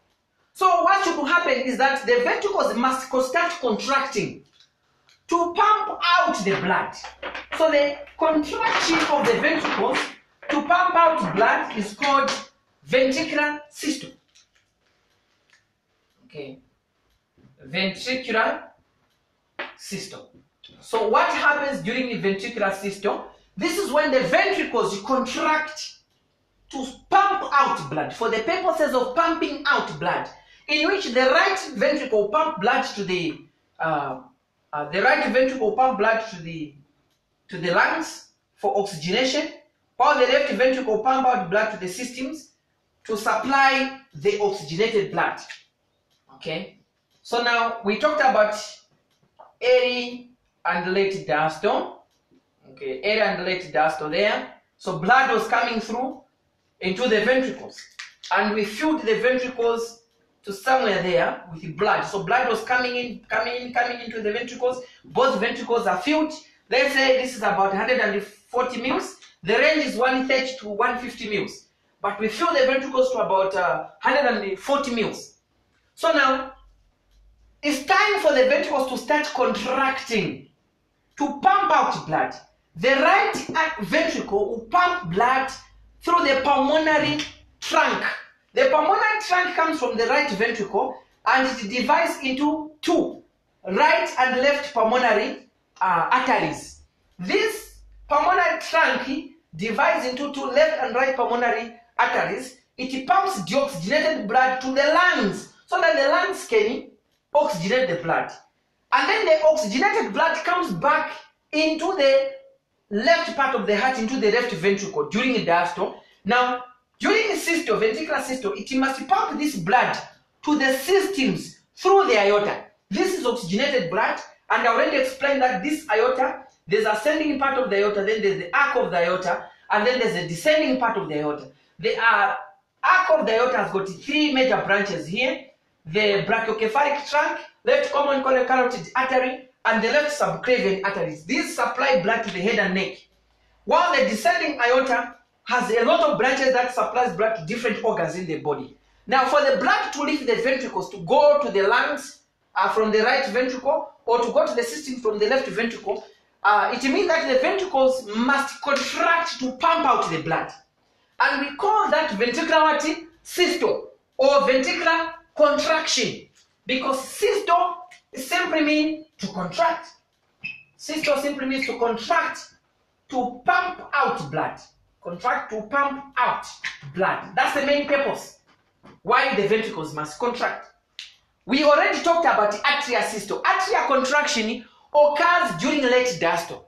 So what should happen is that the ventricles must start contracting to pump out the blood. So the contraction of the ventricles to pump out blood is called ventricular systole. Okay, ventricular systole. So what happens during the ventricular systole? This is when the ventricles contract to pump out blood for the purposes of pumping out blood, in which the right ventricle pump blood to the uh, uh, the right ventricle pump blood to the to the lungs for oxygenation, while the left ventricle pump out blood to the systems to supply the oxygenated blood. Okay, so now we talked about early and late diastole. Okay, early and late diastole there. So blood was coming through into the ventricles, and we filled the ventricles to somewhere there with blood. So blood was coming in, coming in, coming into the ventricles. Both ventricles are filled. Let's say this is about one hundred forty mils. The range is one thirty to one fifty mils. But we fill the ventricles to about uh, one hundred forty mils. So now, it's time for the ventricles to start contracting to pump out blood. The right ventricle will pump blood through the pulmonary trunk. The pulmonary trunk comes from the right ventricle and it divides into two, right and left pulmonary uh, arteries. This pulmonary trunk divides into two left and right pulmonary arteries. It pumps deoxygenated blood to the lungs so that the lungs can oxygenate the blood. And then the oxygenated blood comes back into the left part of the heart, into the left ventricle during the diastole. Now, during the systole, ventricular systole, it must pump this blood to the systems through the aorta. This is oxygenated blood, and I already explained that this aorta, there's a ascending part of the aorta, then there's the arc of the aorta, and then there's a descending part of the aorta. The uh, arc of the aorta has got three major branches here: the brachiocephalic trunk, left common carotid artery, and the left subclavian arteries. These supply blood to the head and neck, while the descending aorta has a lot of branches that supplies blood to different organs in the body. Now, for the blood to leave the ventricles to go to the lungs uh, from the right ventricle, or to go to the system from the left ventricle, uh, it means that the ventricles must contract to pump out the blood. And we call that ventricular systole or ventricular contraction, because systole simply means to contract. Systole simply means to contract, to pump out blood. Contract to pump out blood. That's the main purpose why the ventricles must contract. We already talked about atrial systole. Atrial contraction occurs during late diastole.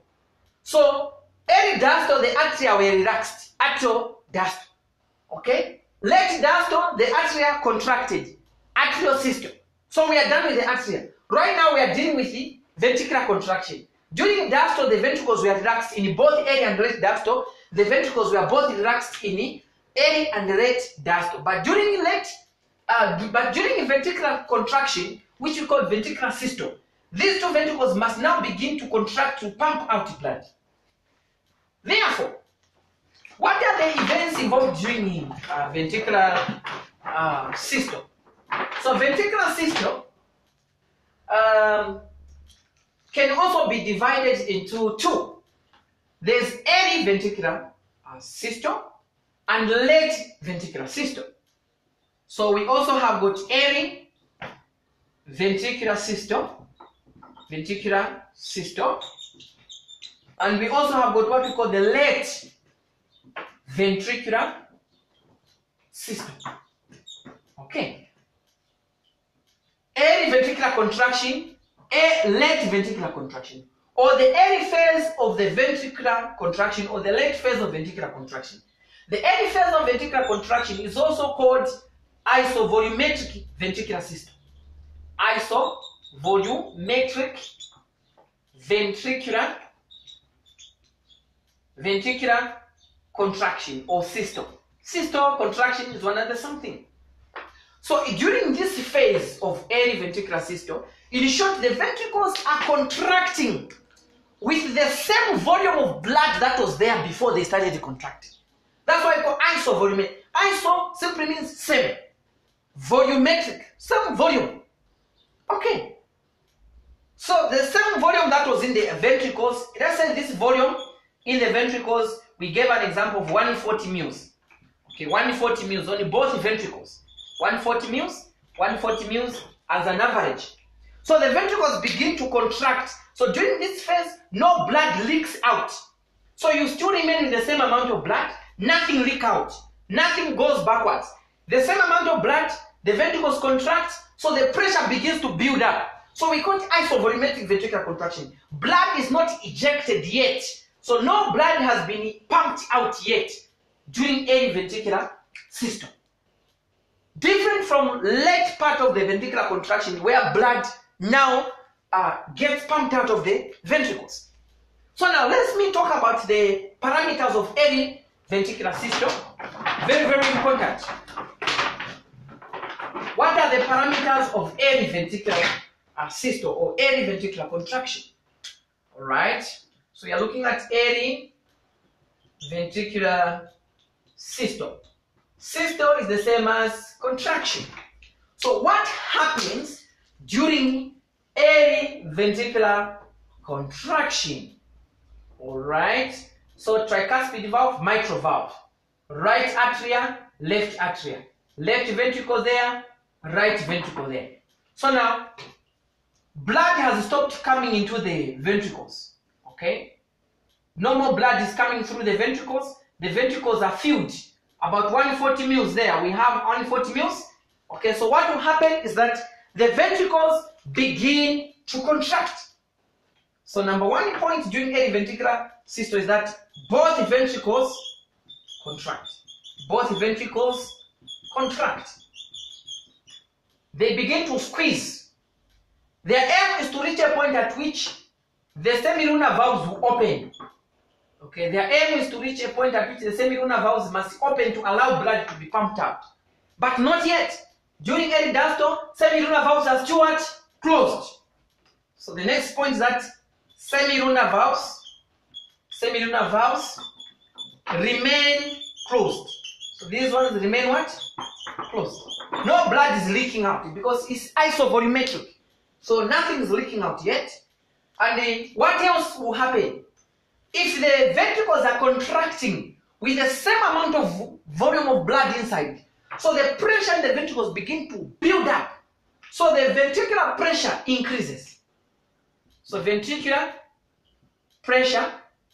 So early diastole, the atria were relaxed. Atrial diastole. Okay? Late diastole, the atria contracted. Atrial systole. So we are done with the atria. Right now we are dealing with the ventricular contraction. During diastole, the ventricles were relaxed in both early and late diastole. The ventricles were both relaxed in early and late diastole. But during late, uh, but during ventricular contraction, which we call ventricular systole, these two ventricles must now begin to contract to pump out blood. Therefore, what are the events involved during uh, ventricular uh, systole? So ventricular systole um, can also be divided into two. There's early ventricular uh, systole and late ventricular systole. So we also have got early ventricular systole, ventricular systole, and we also have got what we call the late ventricular systole. Okay. Early ventricular contraction, a late ventricular contraction, or the early phase of the ventricular contraction or the late phase of ventricular contraction. The early phase of ventricular contraction is also called isovolumetric ventricular systole. Isovolumetric ventricular ventricular contraction or systole. Systole contraction is one and the same thing. So during this phase of early ventricular systole, in short, the ventricles are contracting with the same volume of blood that was there before they started contracting. That's why I call isovolumetric. Iso simply means same. Volumetric, same volume. Okay. So the same volume that was in the ventricles, let's say this volume in the ventricles we gave an example of one in forty mils. Okay, one in forty mils on both ventricles. one in forty mils, one in forty mils as an average. So the ventricles begin to contract. So during this phase, no blood leaks out. So you still remain with the same amount of blood, nothing leaks out, nothing goes backwards. The same amount of blood, the ventricles contract, so the pressure begins to build up. So we call it isovolumetric ventricular contraction. Blood is not ejected yet. So no blood has been pumped out yet during any ventricular systole. Different from late part of the ventricular contraction where blood now uh, gets pumped out of the ventricles. So now let me talk about the parameters of early ventricular systole. Very, very important. What are the parameters of early ventricular uh, systole or early ventricular contraction? All right. So you're looking at early ventricular systole. Systole is the same as contraction. So what happens during early ventricular contraction? All right. So tricuspid valve, mitral valve, right atria, left atria, left ventricle there, right ventricle there. So now blood has stopped coming into the ventricles. Okay. No more blood is coming through the ventricles. The ventricles are filled. About one in forty mils there. We have one in forty mils. Okay, so what will happen is that the ventricles begin to contract. So number one point during early ventricular systole is that both ventricles contract. Both ventricles contract. They begin to squeeze. Their aim is to reach a point at which the semilunar valves will open. Okay, their aim is to reach a point at which the semilunar valves must open to allow blood to be pumped out. But not yet. During early diastole, semilunar valves are still what? Closed. So the next point is that semilunar valves, semilunar valves remain closed. So these ones remain what? Closed. No blood is leaking out because it's isovolumetric. So nothing is leaking out yet. And uh, what else will happen? If the ventricles are contracting with the same amount of volume of blood inside, so the pressure in the ventricles begin to build up. So the ventricular pressure increases. So ventricular pressure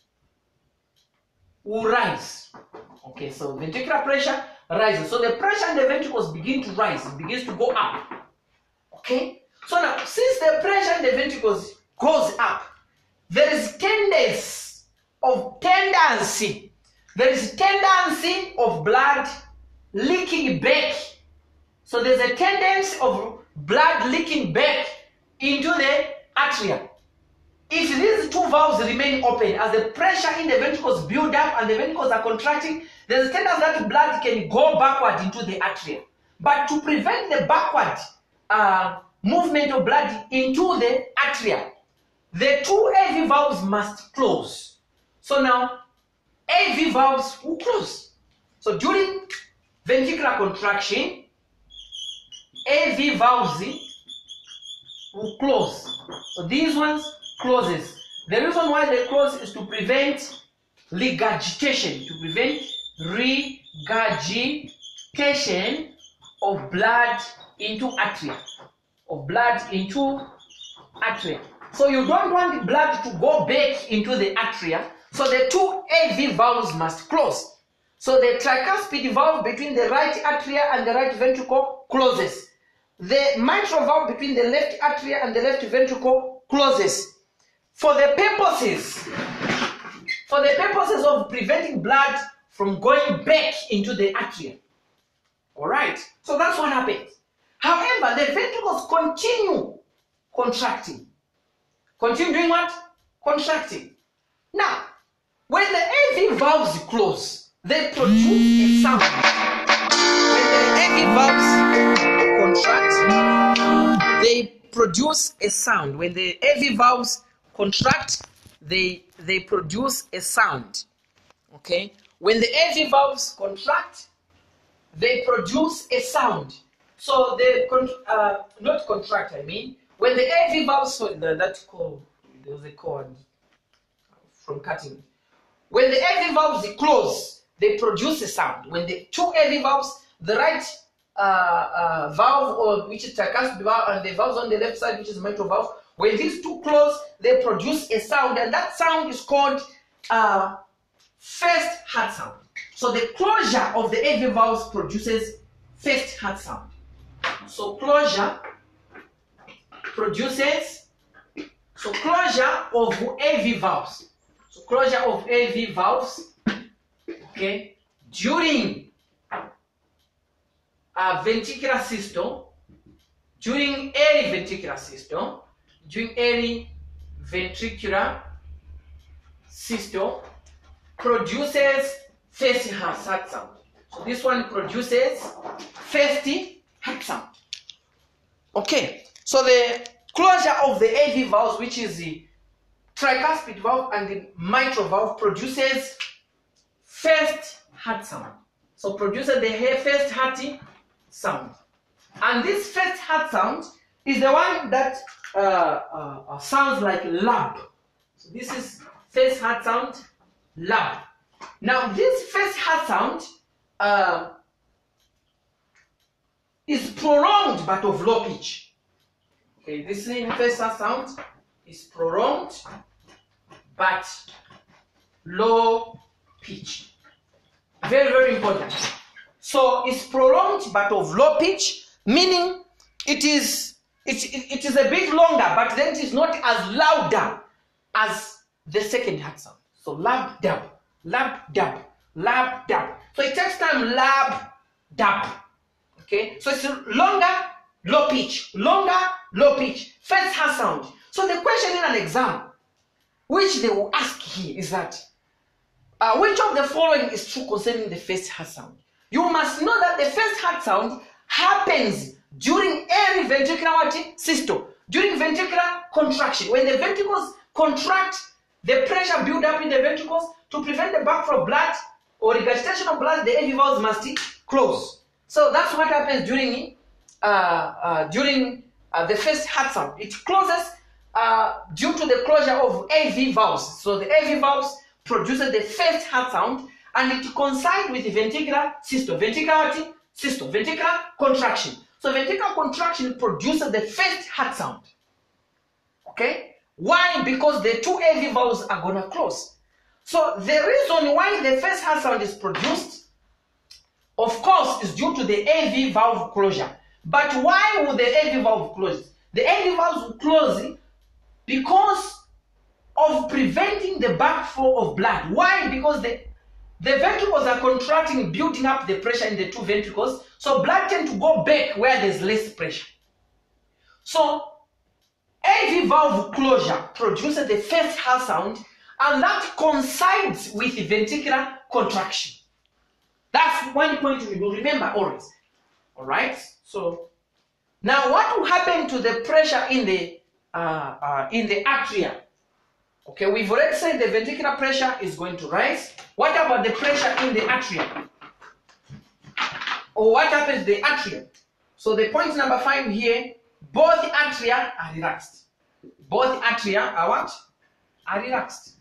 will rise. Okay, so ventricular pressure rises. So the pressure in the ventricles begin to rise, it begins to go up. Okay? So now, since the pressure in the ventricles goes up, there is tendency of tendency. There is tendency of blood leaking back. So there's a tendency of blood leaking back into the atria. If these two valves remain open, as the pressure in the ventricles build up and the ventricles are contracting, there's a tendency that blood can go backward into the atria. But to prevent the backward uh, movement of blood into the atria, the two A V valves must close. So now, A V valves will close. So during ventricular contraction, A V valves will close. So these ones closes. The reason why they close is to prevent regurgitation, to prevent regurgitation of blood into atria, of blood into atria. So you don't want the blood to go back into the atria. So the two A V valves must close. So the tricuspid valve between the right atria and the right ventricle closes. The mitral valve between the left atria and the left ventricle closes. For the purposes, for the purposes of preventing blood from going back into the atria. Alright, so that's what happens. However, the ventricles continue contracting. Continue doing what? Contracting. Now, when the A V valves close, they produce a sound. When the A V valves contract, they produce a sound. When the A V valves contract, they they produce a sound. Okay? When the A V valves contract, they produce a sound. So they con uh, not contract, I mean. When the A V valves, so the, that call, there was a cord from cutting. when the A V valves close, they produce a sound. When the two A V valves, the right uh, uh, valve, or which is tricuspid valve, and the valves on the left side, which is mitral valve, when these two close, they produce a sound, and that sound is called uh, first heart sound. So the closure of the A V valves produces first heart sound. So closure produces, so closure of A V valves. So closure of A V valves, okay, during a ventricular systole, during early ventricular systole, during early ventricular systole, produces first heart sound. So this one produces first heart sound. Okay, so the closure of the A V valves, which is the tricuspid valve and the mitral valve, produces first heart sound. So produces the first heart sound. And this first heart sound is the one that uh, uh, sounds like lab. So this is first heart sound, lab. Now this first heart sound uh, is prolonged but of low pitch. Okay, this first heart sound is prolonged but low pitch. Very, very important. So it's prolonged but of low pitch, meaning it is it, it, it is a bit longer, but then it is not as louder as the second heart sound. So lab dub, lab dub, lab dub. So it takes time, lab dub. Okay, so it's longer, low pitch, longer, low pitch, first heart sound. So the question in an exam, which they will ask here, is that uh, which of the following is true concerning the first heart sound? You must know that the first heart sound happens during early ventricular systole, during ventricular contraction. When the ventricles contract, the pressure build up in the ventricles to prevent the backflow of blood or regurgitation of blood, the A V valves must close. So that's what happens during uh, uh, during uh, the first heart sound. It closes uh, due to the closure of A V valves. So the A V valves produces the first heart sound, and it coincides with the ventricular systole, ventricular systole, ventricular contraction. So ventricular contraction produces the first heart sound. Okay? Why? Because the two A V valves are gonna close. So the reason why the first heart sound is produced, of course, is due to the A V valve closure. But why would the A V valve close? The A V valves will close because of preventing the backflow of blood. Why? Because the, the ventricles are contracting, building up the pressure in the two ventricles, so blood tends to go back where there's less pressure. So A V valve closure produces the first heart sound, and that coincides with the ventricular contraction. That's one point we will remember always. All right. So now, what will happen to the pressure in the uh, uh, in the atria? Okay, we've already said the ventricular pressure is going to rise. What about the pressure in the atria? Or what happens to the atria? So the point number five here, both atria are relaxed. Both atria are what? Are relaxed.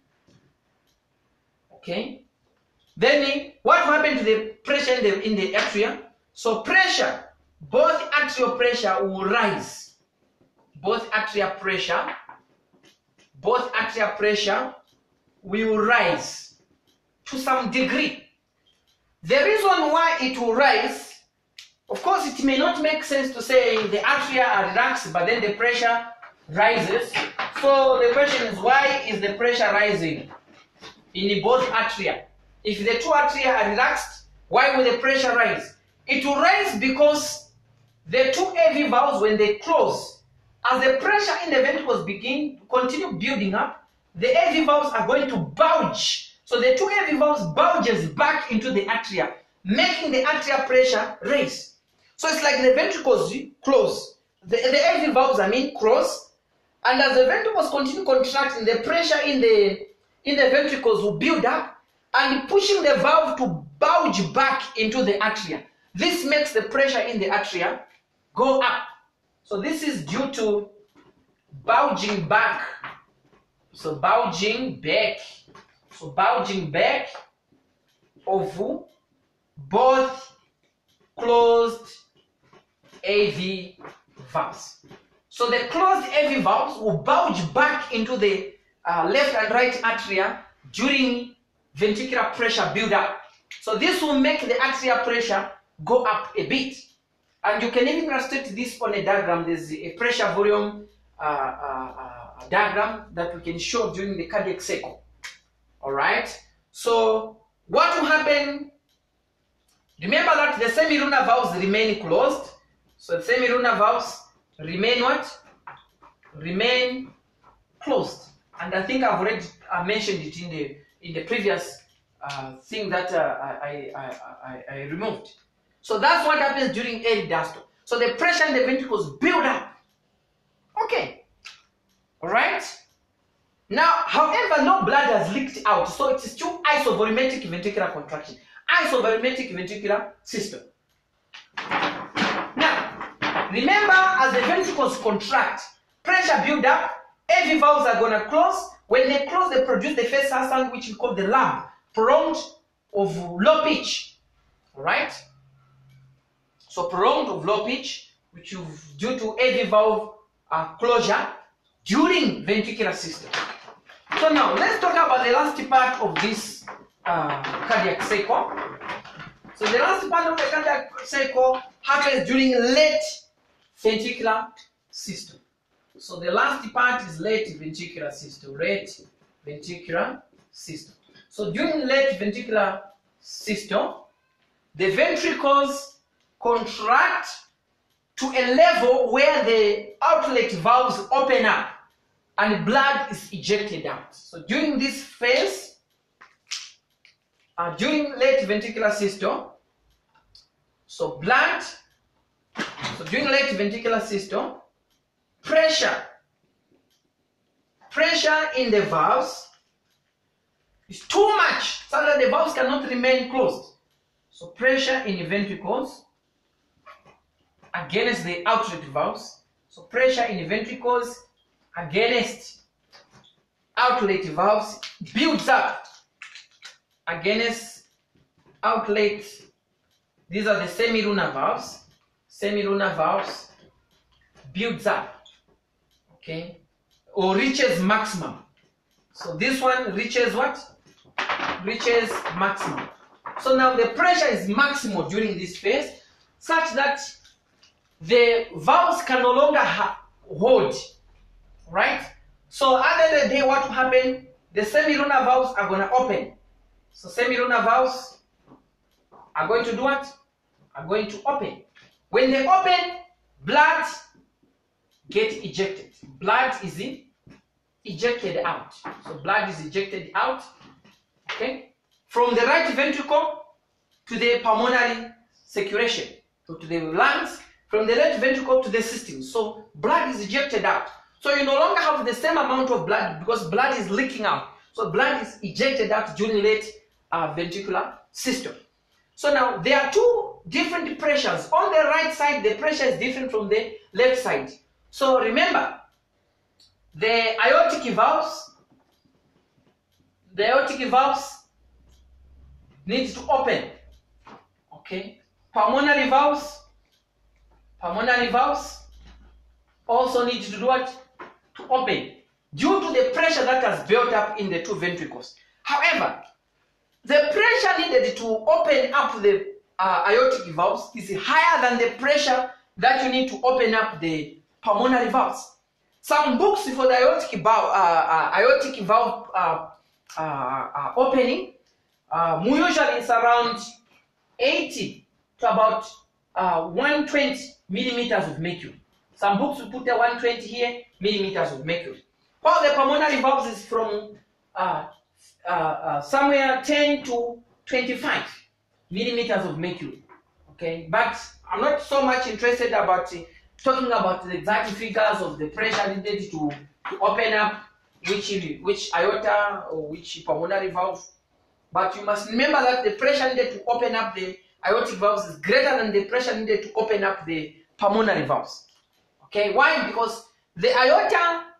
Okay. Then what happened to the pressure in the, in the atria? So pressure, both atrial pressure will rise. Both atria pressure, both atria pressure will rise to some degree. The reason why it will rise, of course, it may not make sense to say the atria are relaxed, but then the pressure rises. So the question is, why is the pressure rising in both atria? If the two atria are relaxed, why will the pressure rise? It will rise because the two A V valves, when they close, as the pressure in the ventricles begin to continue building up, the A V valves are going to bulge. So the two A V valves bulges back into the atria, making the atria pressure raise. So it's like the ventricles close. The, the A V valves, I mean, close. And as the ventricles continue contracting, the pressure in the, in the ventricles will build up and pushing the valve to bulge back into the atria. This makes the pressure in the atria go up. So this is due to bulging back. So bulging back So bulging back of both closed A V valves. So the closed A V valves will bulge back into the uh, left and right atria during ventricular pressure build-up. So this will make the atrial pressure go up a bit. And you can even illustrate this on a diagram. There's a pressure volume uh, uh, uh, diagram that we can show during the cardiac cycle. All right. So what will happen? Remember that the semilunar valves remain closed. So the semilunar valves remain what? Remain closed. And I think I've already uh, mentioned it in the in the previous uh, thing that uh, I, I, I, I removed. So that's what happens during air diastole. So the pressure in the ventricles build up. Okay. All right. Now, however, no blood has leaked out, so it is still isovolumetric ventricular contraction, isovolumetric ventricular system. Now, remember, as the ventricles contract, pressure build up, A V valves are gonna close. When they close, they produce the first sound, which we call the lamp, prolonged of low pitch. All right. So prolonged of low pitch, which is due to A V valve uh, closure during ventricular system. So now let's talk about the last part of this uh, cardiac cycle. So the last part of the cardiac cycle happens during late ventricular system. So the last part is late ventricular system, late ventricular system. So during late ventricular system, the ventricles contract to a level where the outlet valves open up and blood is ejected out. So during this phase, uh, during late ventricular system, so blood, so during late ventricular system, pressure, pressure in the valves is too much so that the valves cannot remain closed. So pressure in the ventricles against the outlet valves. So pressure in the ventricles against outlet valves builds up against outlet. These are the semilunar valves. Semilunar valves builds up, okay, or reaches maximum. So this one reaches what? Reaches maximum. So now the pressure is maximal during this phase, such that the valves can no longer hold. Right? So at the end of the day, what will happen? The semilunar valves are going to open. So semilunar valves are going to do what? Are going to open. When they open, blood gets ejected. Blood is in, ejected out. So blood is ejected out. Okay? From the right ventricle to the pulmonary circulation, so to the lungs, from the left ventricle to the system. So blood is ejected out. So you no longer have the same amount of blood because blood is leaking out. So blood is ejected out during late uh, ventricular system. So now there are two different pressures. On the right side, the pressure is different from the left side. So remember, the aortic valves, the aortic valves need to open. Okay, pulmonary valves, pulmonary valves also need to do what? To open due to the pressure that has built up in the two ventricles. However, the pressure needed to open up the uh, aortic valves is higher than the pressure that you need to open up the pulmonary valves. Some books for the aortic valve, uh, uh, aortic valve uh, uh, uh, opening, uh, usually it's around eighty to about uh, one hundred twenty millimeters of mercury. Some books will put a one hundred twenty here millimeters of mercury. While the pulmonary valves is from uh, uh, uh, somewhere ten to twenty-five millimeters of mercury. Okay, but I'm not so much interested about uh, talking about the exact figures of the pressure needed to, to open up which which aorta or which pulmonary valve. But you must remember that the pressure needed to open up the aortic valves is greater than the pressure needed to open up the pulmonary valves. Okay, why? Because the aorta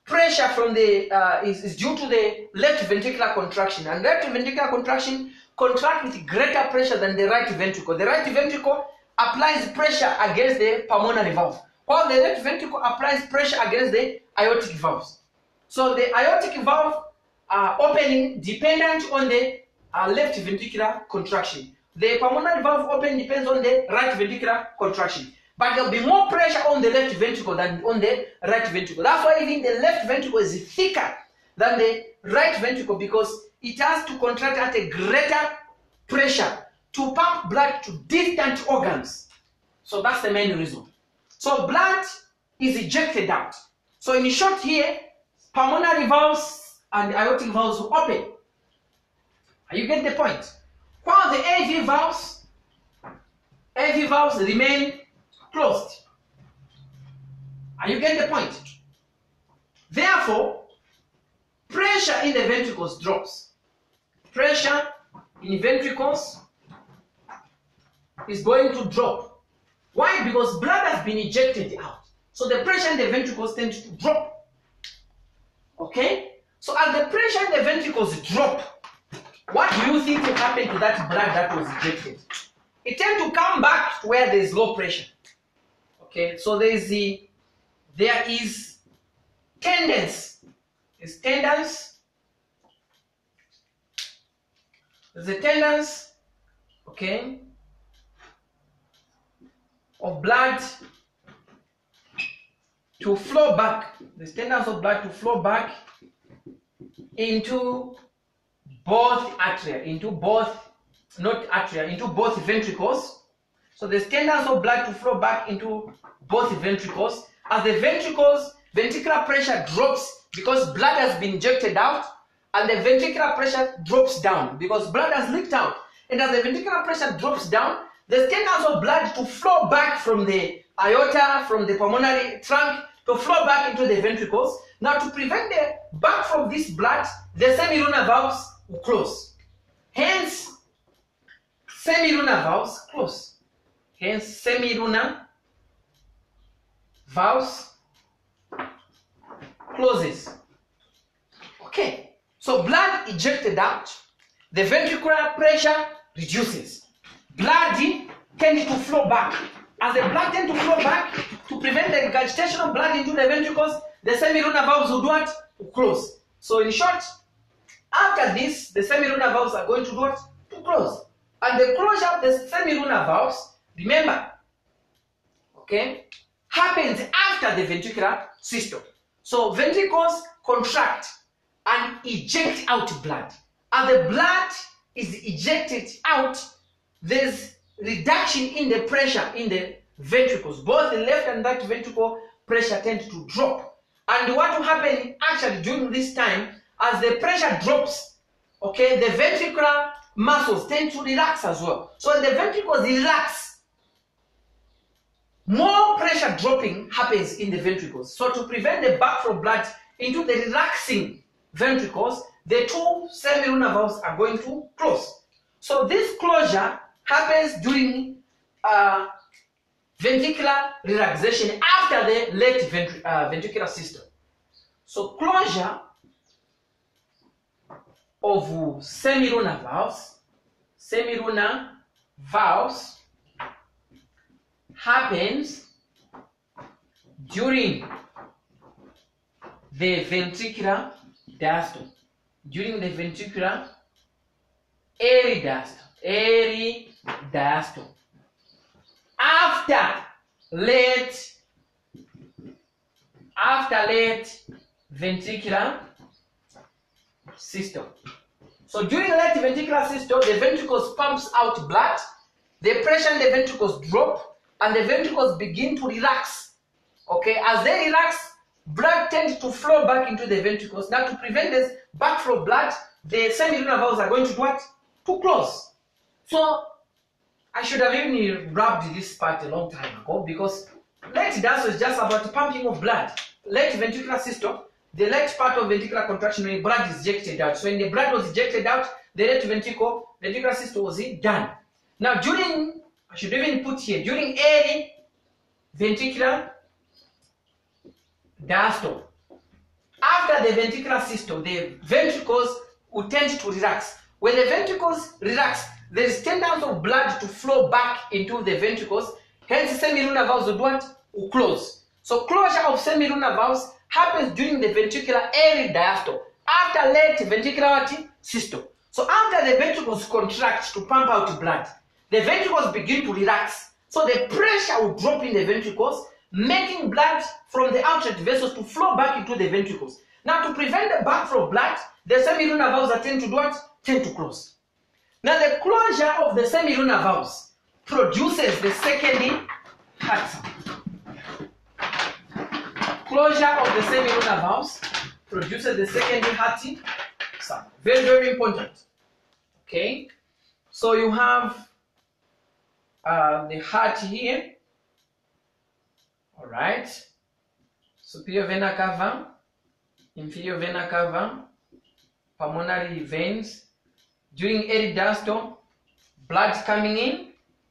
pressure from the uh, is, is due to the left ventricular contraction, and left ventricular contraction contract with greater pressure than the right ventricle. The right ventricle applies pressure against the pulmonary valve, while the left ventricle applies pressure against the aortic valves. So the aortic valve uh, opening dependent on the uh, left ventricular contraction. The pulmonary valve opening depends on the right ventricular contraction. But there will be more pressure on the left ventricle than on the right ventricle. That's why even the left ventricle is thicker than the right ventricle, because it has to contract at a greater pressure to pump blood to distant organs. So that's the main reason. So blood is ejected out. So in short here, pulmonary valves and aortic valves will open. You get the point? While the A V valves, A V valves remain closed. Are you getting the point? Therefore, pressure in the ventricles drops. Pressure in ventricles is going to drop. Why? Because blood has been ejected out. So the pressure in the ventricles tends to drop. Okay? So as the pressure in the ventricles drop, what do you think will happen to that blood that was ejected? It tends to come back to where there is low pressure. Okay, so there is the there is tendons. There's tendons. There's the tendons, okay, of blood to flow back. There's tendons of blood to flow back into both atria, into both, not atria, into both ventricles. So there's tendons of blood to flow back into both ventricles. As the ventricles, ventricular pressure drops because blood has been injected out, and the ventricular pressure drops down because blood has leaked out. And as the ventricular pressure drops down, there's tendons of blood to flow back from the aorta, from the pulmonary trunk, to flow back into the ventricles. Now, to prevent the back from this blood, the semilunar valves will close. Hence, semilunar valves close. Hence, semilunar valves closes. Okay, so blood ejected out, the ventricular pressure reduces. Blood tends to flow back. As the blood tends to flow back, to prevent the regurgitation of blood into the ventricles, the semilunar valves will do what? To close. So in short, after this, the semilunar valves are going to do what? To close. And the closure of the semilunar valves, remember, okay, happens after the ventricular systole. So ventricles contract and eject out blood. As the blood is ejected out, there's reduction in the pressure in the ventricles. Both the left and right ventricle pressure tend to drop. And what will happen actually during this time, as the pressure drops, okay, the ventricular muscles tend to relax as well. So when the ventricles relax, more pressure dropping happens in the ventricles. So to prevent the backflow of blood into the relaxing ventricles, the two semilunar valves are going to close. So this closure happens during uh, ventricular relaxation after the left ventri uh, ventricular systole. So closure of semilunar valves, semilunar valves happens during the ventricular diastole, during the ventricular early diastole, early diastole, after late, after late ventricular systole. So during late ventricular systole, the ventricles pumps out blood, the pressure in the ventricles drop, and the ventricles begin to relax. Okay, as they relax, blood tends to flow back into the ventricles. Now, to prevent this backflow of blood, the semilunar valves are going to do what? To close. So I should have even rubbed this part a long time ago, because late diastole is just about the pumping of blood. Late ventricular systole, the late part of ventricular contraction, when blood is ejected out. So when the blood was ejected out, the late ventricle, ventricular systole was done. Now during, I should even put here, during early ventricular diastole, after the ventricular systole, the ventricles will tend to relax. When the ventricles relax, there is tendency of blood to flow back into the ventricles. Hence, semilunar valves will do what? Will close. So closure of semilunar valves happens during the ventricular early diastole, after late ventricular systole. So after the ventricles contract to pump out blood, the ventricles begin to relax. So the pressure will drop in the ventricles, making blood from the outlet vessels to flow back into the ventricles. Now, to prevent the backflow of blood, the semilunar valves are tend to do what? Tend to close. Now, the closure of the semilunar valves produces the second heart sound. Closure of the semilunar valves produces the second heart sound. Very, very important. Okay, so you have uh, the heart here. All right, superior vena cava, inferior vena cava, pulmonary veins. During early diastole, blood coming in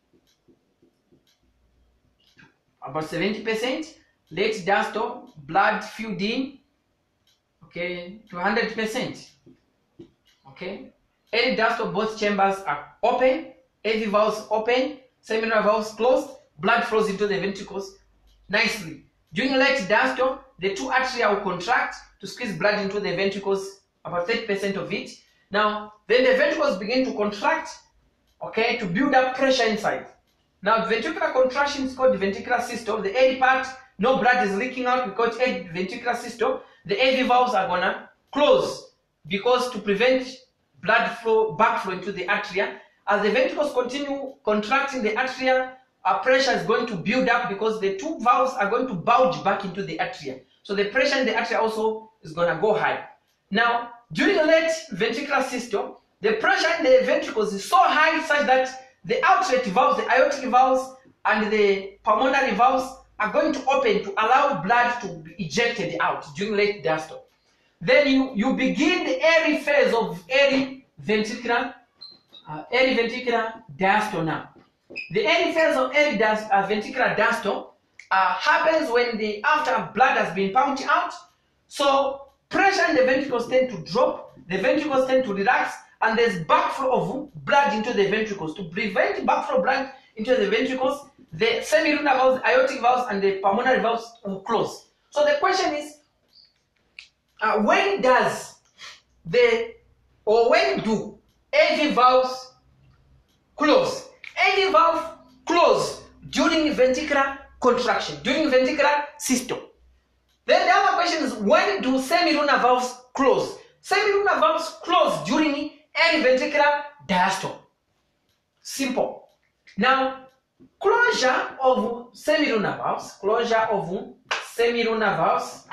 about seventy percent. Late diastole, blood filled in, okay, to one hundred percent. Okay, early diastole, both chambers are open, A V valves open, semilunar valves closed, blood flows into the ventricles nicely. During late diastole, the two atria will contract to squeeze blood into the ventricles, about thirty percent of it. Now, then the ventricles begin to contract, okay, to build up pressure inside. Now, ventricular contraction is called ventricular systole. The early part, no blood is leaking out because early ventricular systole. The A V valves are gonna close because to prevent blood flow, backflow into the atria. As the ventricles continue contracting the atria, our pressure is going to build up because the two valves are going to bulge back into the atria. So the pressure in the atria also is gonna go high. Now, during late ventricular systole, the pressure in the ventricles is so high such that the outlet valves, the aortic valves, and the pulmonary valves are going to open to allow blood to be ejected out during late diastole. Then you, you begin the early phase of early ventricular, uh, early ventricular diastole now. The early phase of early diast uh, ventricular diastole uh, happens when the after blood has been pumped out. So pressure in the ventricles tend to drop, the ventricles tend to relax, and there's backflow of blood into the ventricles. To prevent backflow of blood into the ventricles, the semilunar valves, the aortic valves, and the pulmonary valves will close. So the question is, uh, when does the, or when do A V valves close? A V valve close during ventricular contraction, during ventricular systole. Then the other question is, when do semilunar valves close? Semilunar valves close during early ventricular diastole. Simple. Now, closure of semilunar valves, closure of semilunar valves,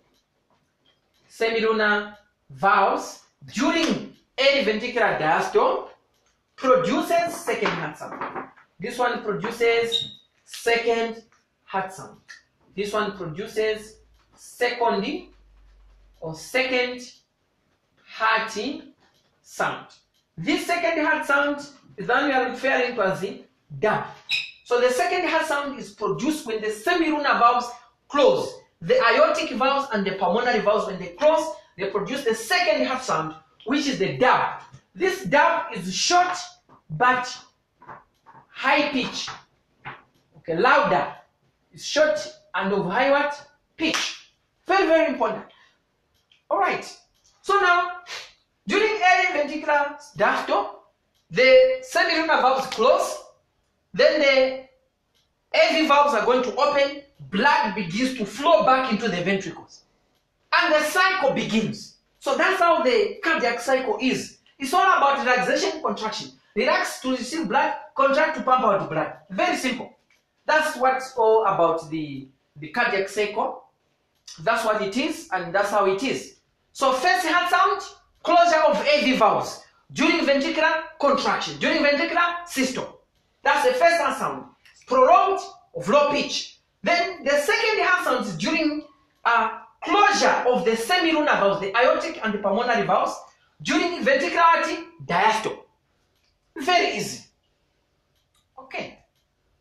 semilunar valves during early ventricular diastole produces second heart sound. This one produces second heart sound. This one produces second or second heart sound. This second heart sound is the one we are referring to as the dub. So the second heart sound is produced when the semilunar valves close. The aortic valves and the pulmonary valves, when they close, they produce the second heart sound, which is the dub. This dub is short but high pitch. Okay, louder. It's short and of high what? Pitch. Very, very important. All right. So now, during early ventricular diastole, the semilunar valves close. Then the A V valves are going to open. Blood begins to flow back into the ventricles, and the cycle begins. So that's how the cardiac cycle is. It's all about relaxation, contraction. Relax to receive blood, contract to pump out blood. Very simple. That's what's all about the, the cardiac cycle. That's what it is, and that's how it is. So first heart sound, closure of A V valves during ventricular contraction, during ventricular systole. That's the first heart sound, prolonged of low pitch. Then the second heart sound is during uh, closure of the semilunar valves, the aortic and the pulmonary valves, during ventricular diastole. Very easy. Okay.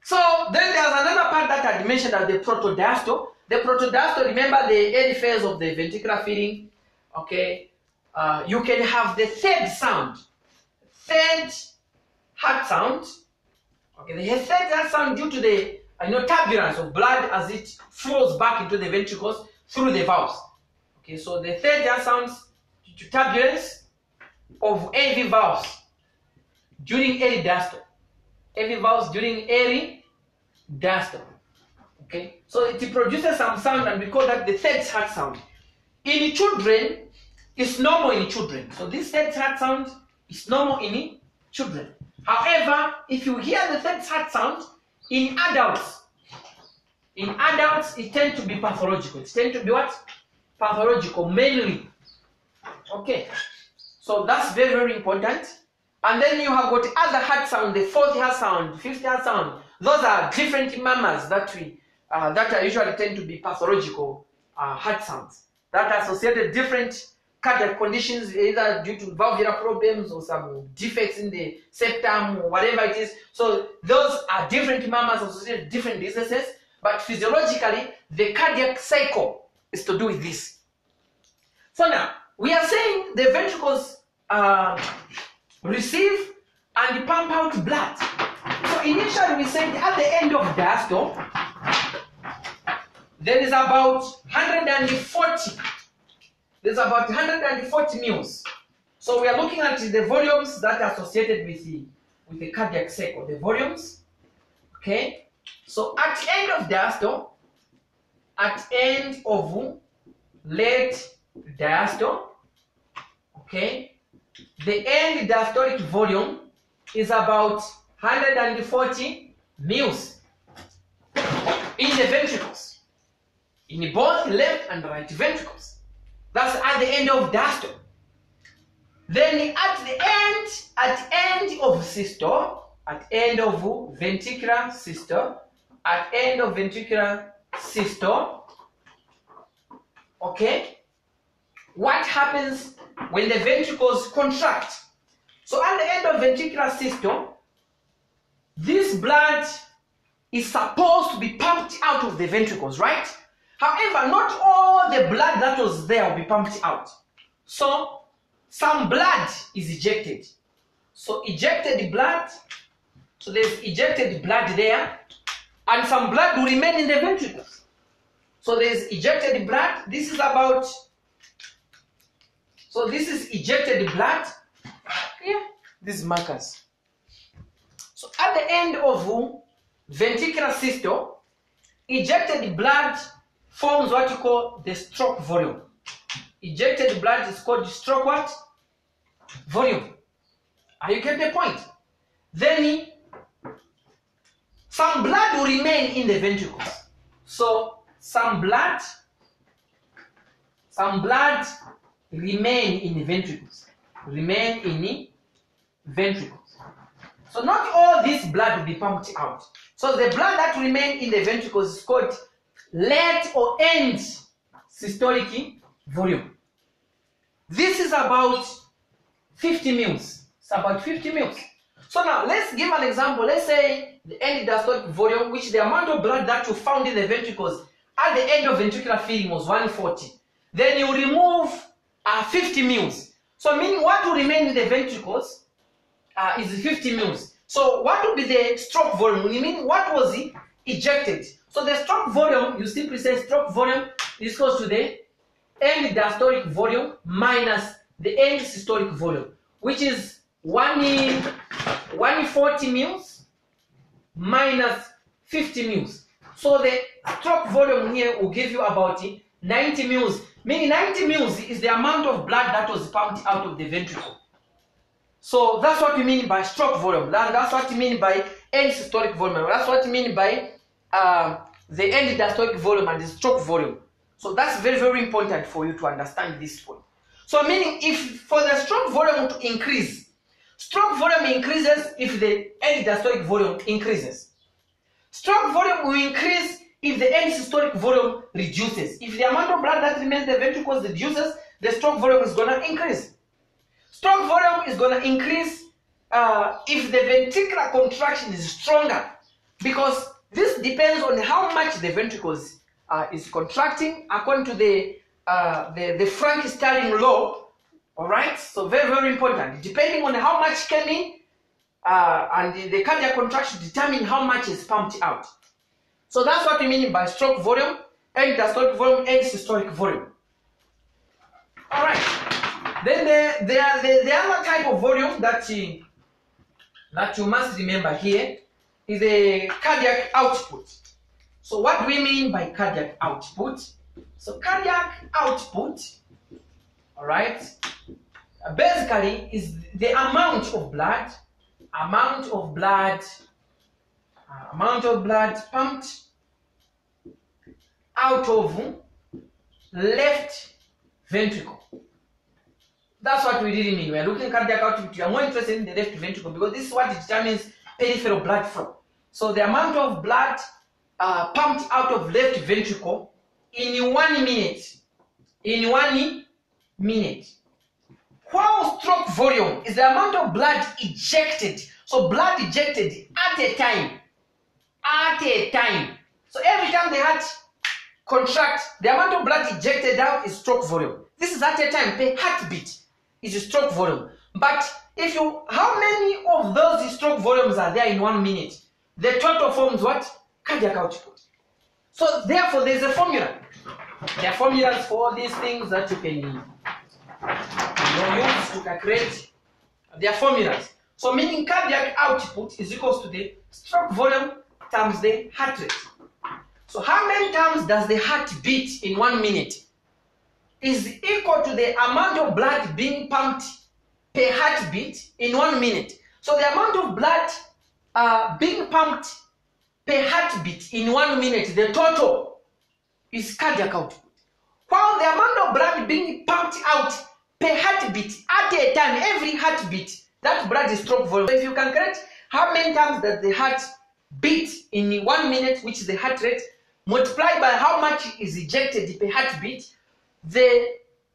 So then there's another part that I mentioned as the protodiastole. The protodiastole, remember the early phase of the ventricular feeding. Okay, uh, you can have the third sound, third heart sound. Okay, the third heart sound due to the you know turbulence of blood as it flows back into the ventricles through the valves. Okay, so the third heart sounds due to turbulence of A V valves during early diastole. A V valves during early diastole. Okay, so it produces some sound, and we call that the third heart sound. In children, it's normal in children. So this third heart sound is normal in children. However, if you hear the third heart sound in adults, in adults it tends to be pathological. It tends to be what? Pathological mainly. Okay, so that's very very important. And then you have got other heart sound, the fourth heart sound, fifth heart sound. Those are different murmurs that we uh, that are usually tend to be pathological uh, heart sounds that are associated different cardiac conditions, either due to valvular problems or some defects in the septum or whatever it is. So those are different murmurs associated with different diseases, but physiologically the cardiac cycle is to do with this. So now we are saying the ventricles uh, receive and pump out blood. So initially we said at the end of diastole there is about one hundred forty. There's about one hundred forty mils. So we are looking at the volumes that are associated with the with the cardiac cycle. The volumes. Okay. So at the end of diastole, at end of late diastole, okay, the end diastolic volume is about one hundred forty mils in the ventricles, in both left and right ventricles. That's at the end of diastole. Then at the end, at end of systole, at end of ventricular systole, at end of ventricular systole, okay, what happens when the ventricles contract? So at the end of ventricular systole, this blood is supposed to be pumped out of the ventricles, right? However, not all the blood that was there will be pumped out. So some blood is ejected. So ejected blood, so there's ejected blood there, and some blood will remain in the ventricles. So there's ejected blood. This is about, so this is ejected blood. Yeah, these markers. So at the end of ventricular systole, ejected blood forms what you call the stroke volume. Ejected blood is called stroke what? Volume. Are you getting the point? Then some blood will remain in the ventricles. So some blood, some blood remain in the ventricles. Remain in the ventricles. So not all this blood will be pumped out. So the blood that remain in the ventricles is called late or end systolic volume. This is about fifty mils. It's about fifty mils. So now let's give an example. Let's say the end diastolic volume, which the amount of blood that you found in the ventricles at the end of ventricular feeding was one hundred forty. Then you remove uh, fifty mils. So meaning what will remain in the ventricles uh, is fifty mils. So what will be the stroke volume? You mean what was it ejected? So the stroke volume, you simply say stroke volume is equal to the end diastolic volume minus the end systolic volume, which is one hundred forty mils minus fifty mils. So the stroke volume here will give you about ninety mils. Meaning ninety mils is the amount of blood that was pumped out of the ventricle. So that's what we mean by stroke volume. That, that's what we mean by end systolic volume. That's what we mean by uh, the end diastolic volume and the stroke volume. So that's very, very important for you to understand this point. So meaning if for the stroke volume to increase, stroke volume increases if the end diastolic volume increases. Stroke volume will increase if the end systolic volume reduces. If the amount of blood that remains in the ventricles reduces, the stroke volume is going to increase. Stroke volume is going to increase uh, if the ventricular contraction is stronger. because this depends on how much the ventricles uh, is contracting according to the uh, the, the Frank-Starling law. All right, so very, very important. Depending on how much came in uh, and the, the cardiac contraction determine how much is pumped out. So that's what we mean by stroke volume, end diastolic volume, and systolic volume. All right. Then the, the, the, the other type of volume that you, that you must remember here is the cardiac output. So what do we mean by cardiac output? So cardiac output, all right, basically is the amount of blood, amount of blood, uh, amount of blood pumped out of left ventricle. That's what we really mean. We are looking at cardiac output. We are more interested in the left ventricle because this is what determines peripheral blood flow. So the amount of blood uh, pumped out of left ventricle in one minute, in one minute. While stroke volume is the amount of blood ejected. So blood ejected at a time, at a time. So every time the heart contracts, the amount of blood ejected out is stroke volume. This is at a time per heartbeat. Is a stroke volume. But if you, how many of those stroke volumes are there in one minute? The total forms what? Cardiac output. So therefore there is a formula. There are formulas for all these things that you can you know, use to calculate. There are formulas. So meaning cardiac output is equals to the stroke volume times the heart rate. So how many times does the heart beat in one minute? Is equal to the amount of blood being pumped per heartbeat in one minute. So the amount of blood uh, being pumped per heartbeat in one minute, the total is cardiac output. While the amount of blood being pumped out per heartbeat at a time, every heartbeat, that blood is stroke volume. So if you calculate how many times that the heart beats in one minute, which is the heart rate, multiplied by how much is ejected per heartbeat, the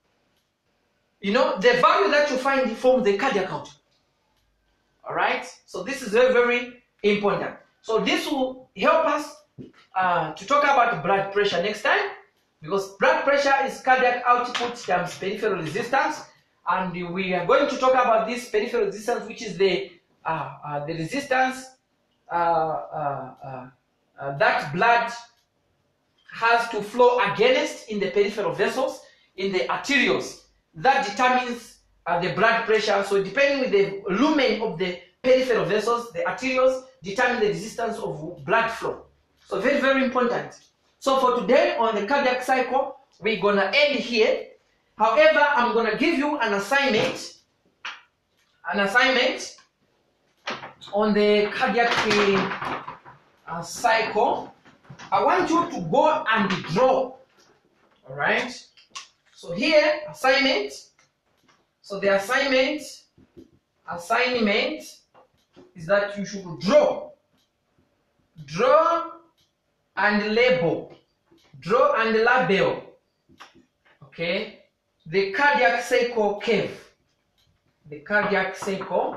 you know the value that you find from the cardiac output. All right, so this is very, very important. So this will help us uh, to talk about blood pressure next time, because blood pressure is cardiac output times peripheral resistance, and we are going to talk about this peripheral resistance, which is the uh, uh, the resistance uh, uh, uh, uh, that blood has to flow against in the peripheral vessels, in the arterioles. That determines uh, the blood pressure. So depending with the lumen of the peripheral vessels, the arterioles determine the resistance of blood flow. So very, very important. So for today on the cardiac cycle, we're gonna end here. However, I'm gonna give you an assignment, an assignment on the cardiac uh, cycle. I want you to go and draw. All right. So here, assignment. So the assignment, assignment is that you should draw, draw and label, draw and label. Okay. The cardiac cycle curve. The cardiac cycle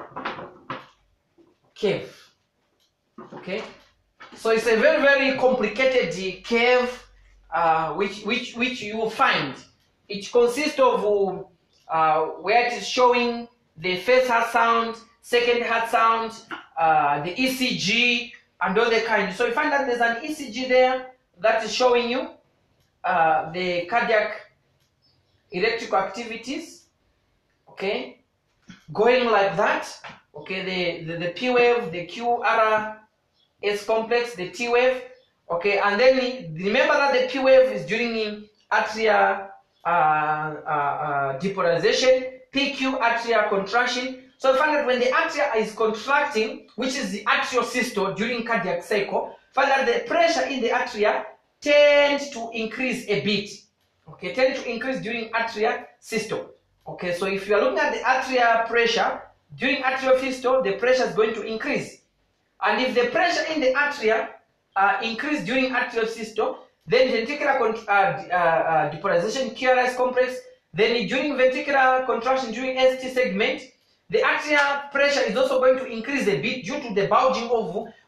curve. Okay. So it's a very, very complicated curve, uh, which which which you will find. It consists of uh, where it is showing the first heart sound, second heart sound, uh, the E C G, and all the kind. So you find that there's an E C G there that is showing you uh, the cardiac electrical activities. Okay, going like that. Okay, the the, the P wave, the Q R S complex, the T wave. Okay, and then remember that the P wave is during atria uh, uh, uh, depolarization, P Q atria contraction. So you find that when the atria is contracting, which is the atrial systole during cardiac cycle, find that the pressure in the atria tends to increase a bit. Okay, tend to increase during atria systole. Okay, so if you are looking at the atria pressure during atrial systole, the pressure is going to increase. And if the pressure in the atria uh, increase during atrial systole, then ventricular uh, uh, uh, depolarization, Q R S complex, then during ventricular contraction during S T segment, the atrial pressure is also going to increase a bit due to the bulging of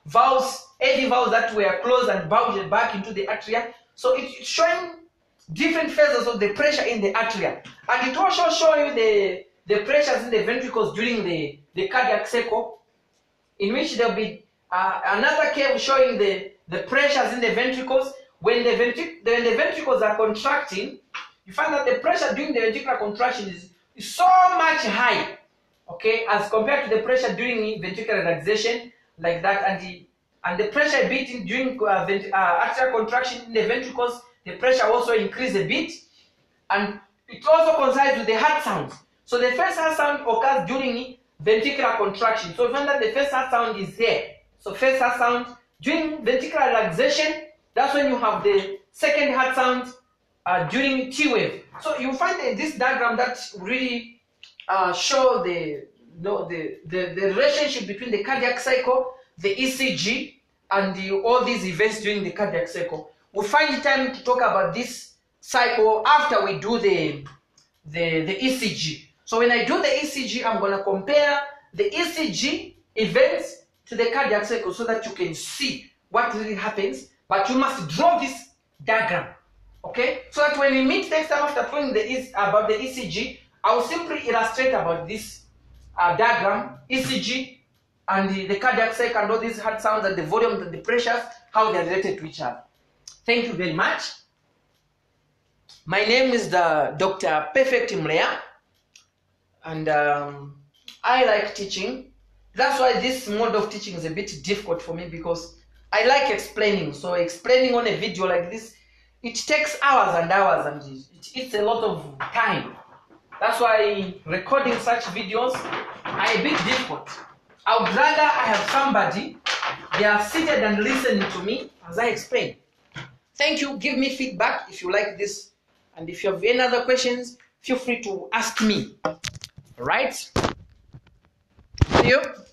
valves, A V valves that were closed and bulged back into the atria. So it's showing different phases of the pressure in the atria. And it also shows you the, the pressures in the ventricles during the, the cardiac cycle, in which there will be uh, another curve showing the, the pressures in the ventricles. When the, ventric when the ventricles are contracting, you find that the pressure during the ventricular contraction is, is so much high, okay, as compared to the pressure during ventricular relaxation, like that. And the, and the pressure beating during uh, vent uh, atrial contraction in the ventricles, the pressure also increases a bit. And it also coincides with the heart sounds. So the first heart sound occurs during ventricular contraction. So you find that the first heart sound is here. So first heart sound during ventricular relaxation, that's when you have the second heart sound uh, during T wave. So you find that this diagram that really uh, show the, no, the, the, the relationship between the cardiac cycle, the E C G, and the, all these events during the cardiac cycle. We'll find time to talk about this cycle after we do the, the, the E C G. So when I do the E C G, I'm going to compare the E C G events to the cardiac cycle so that you can see what really happens. But you must draw this diagram, okay? So that when we meet next time after talking the, about the E C G, I will simply illustrate about this uh, diagram, E C G, and the, the cardiac cycle, and all these heart sounds, and the volume, and the pressures, how they are related to each other. Thank you very much. My name is the Doctor Perfect Mlea, and um, I like teaching. That's why this mode of teaching is a bit difficult for me, because I like explaining. So explaining on a video like this, it takes hours and hours, and it eats a lot of time. That's why recording such videos are a bit difficult. I would rather I have somebody, they are seated and listening to me as I explain. Thank you. Give me feedback if you like this. And if you have any other questions, feel free to ask me. All right? See you.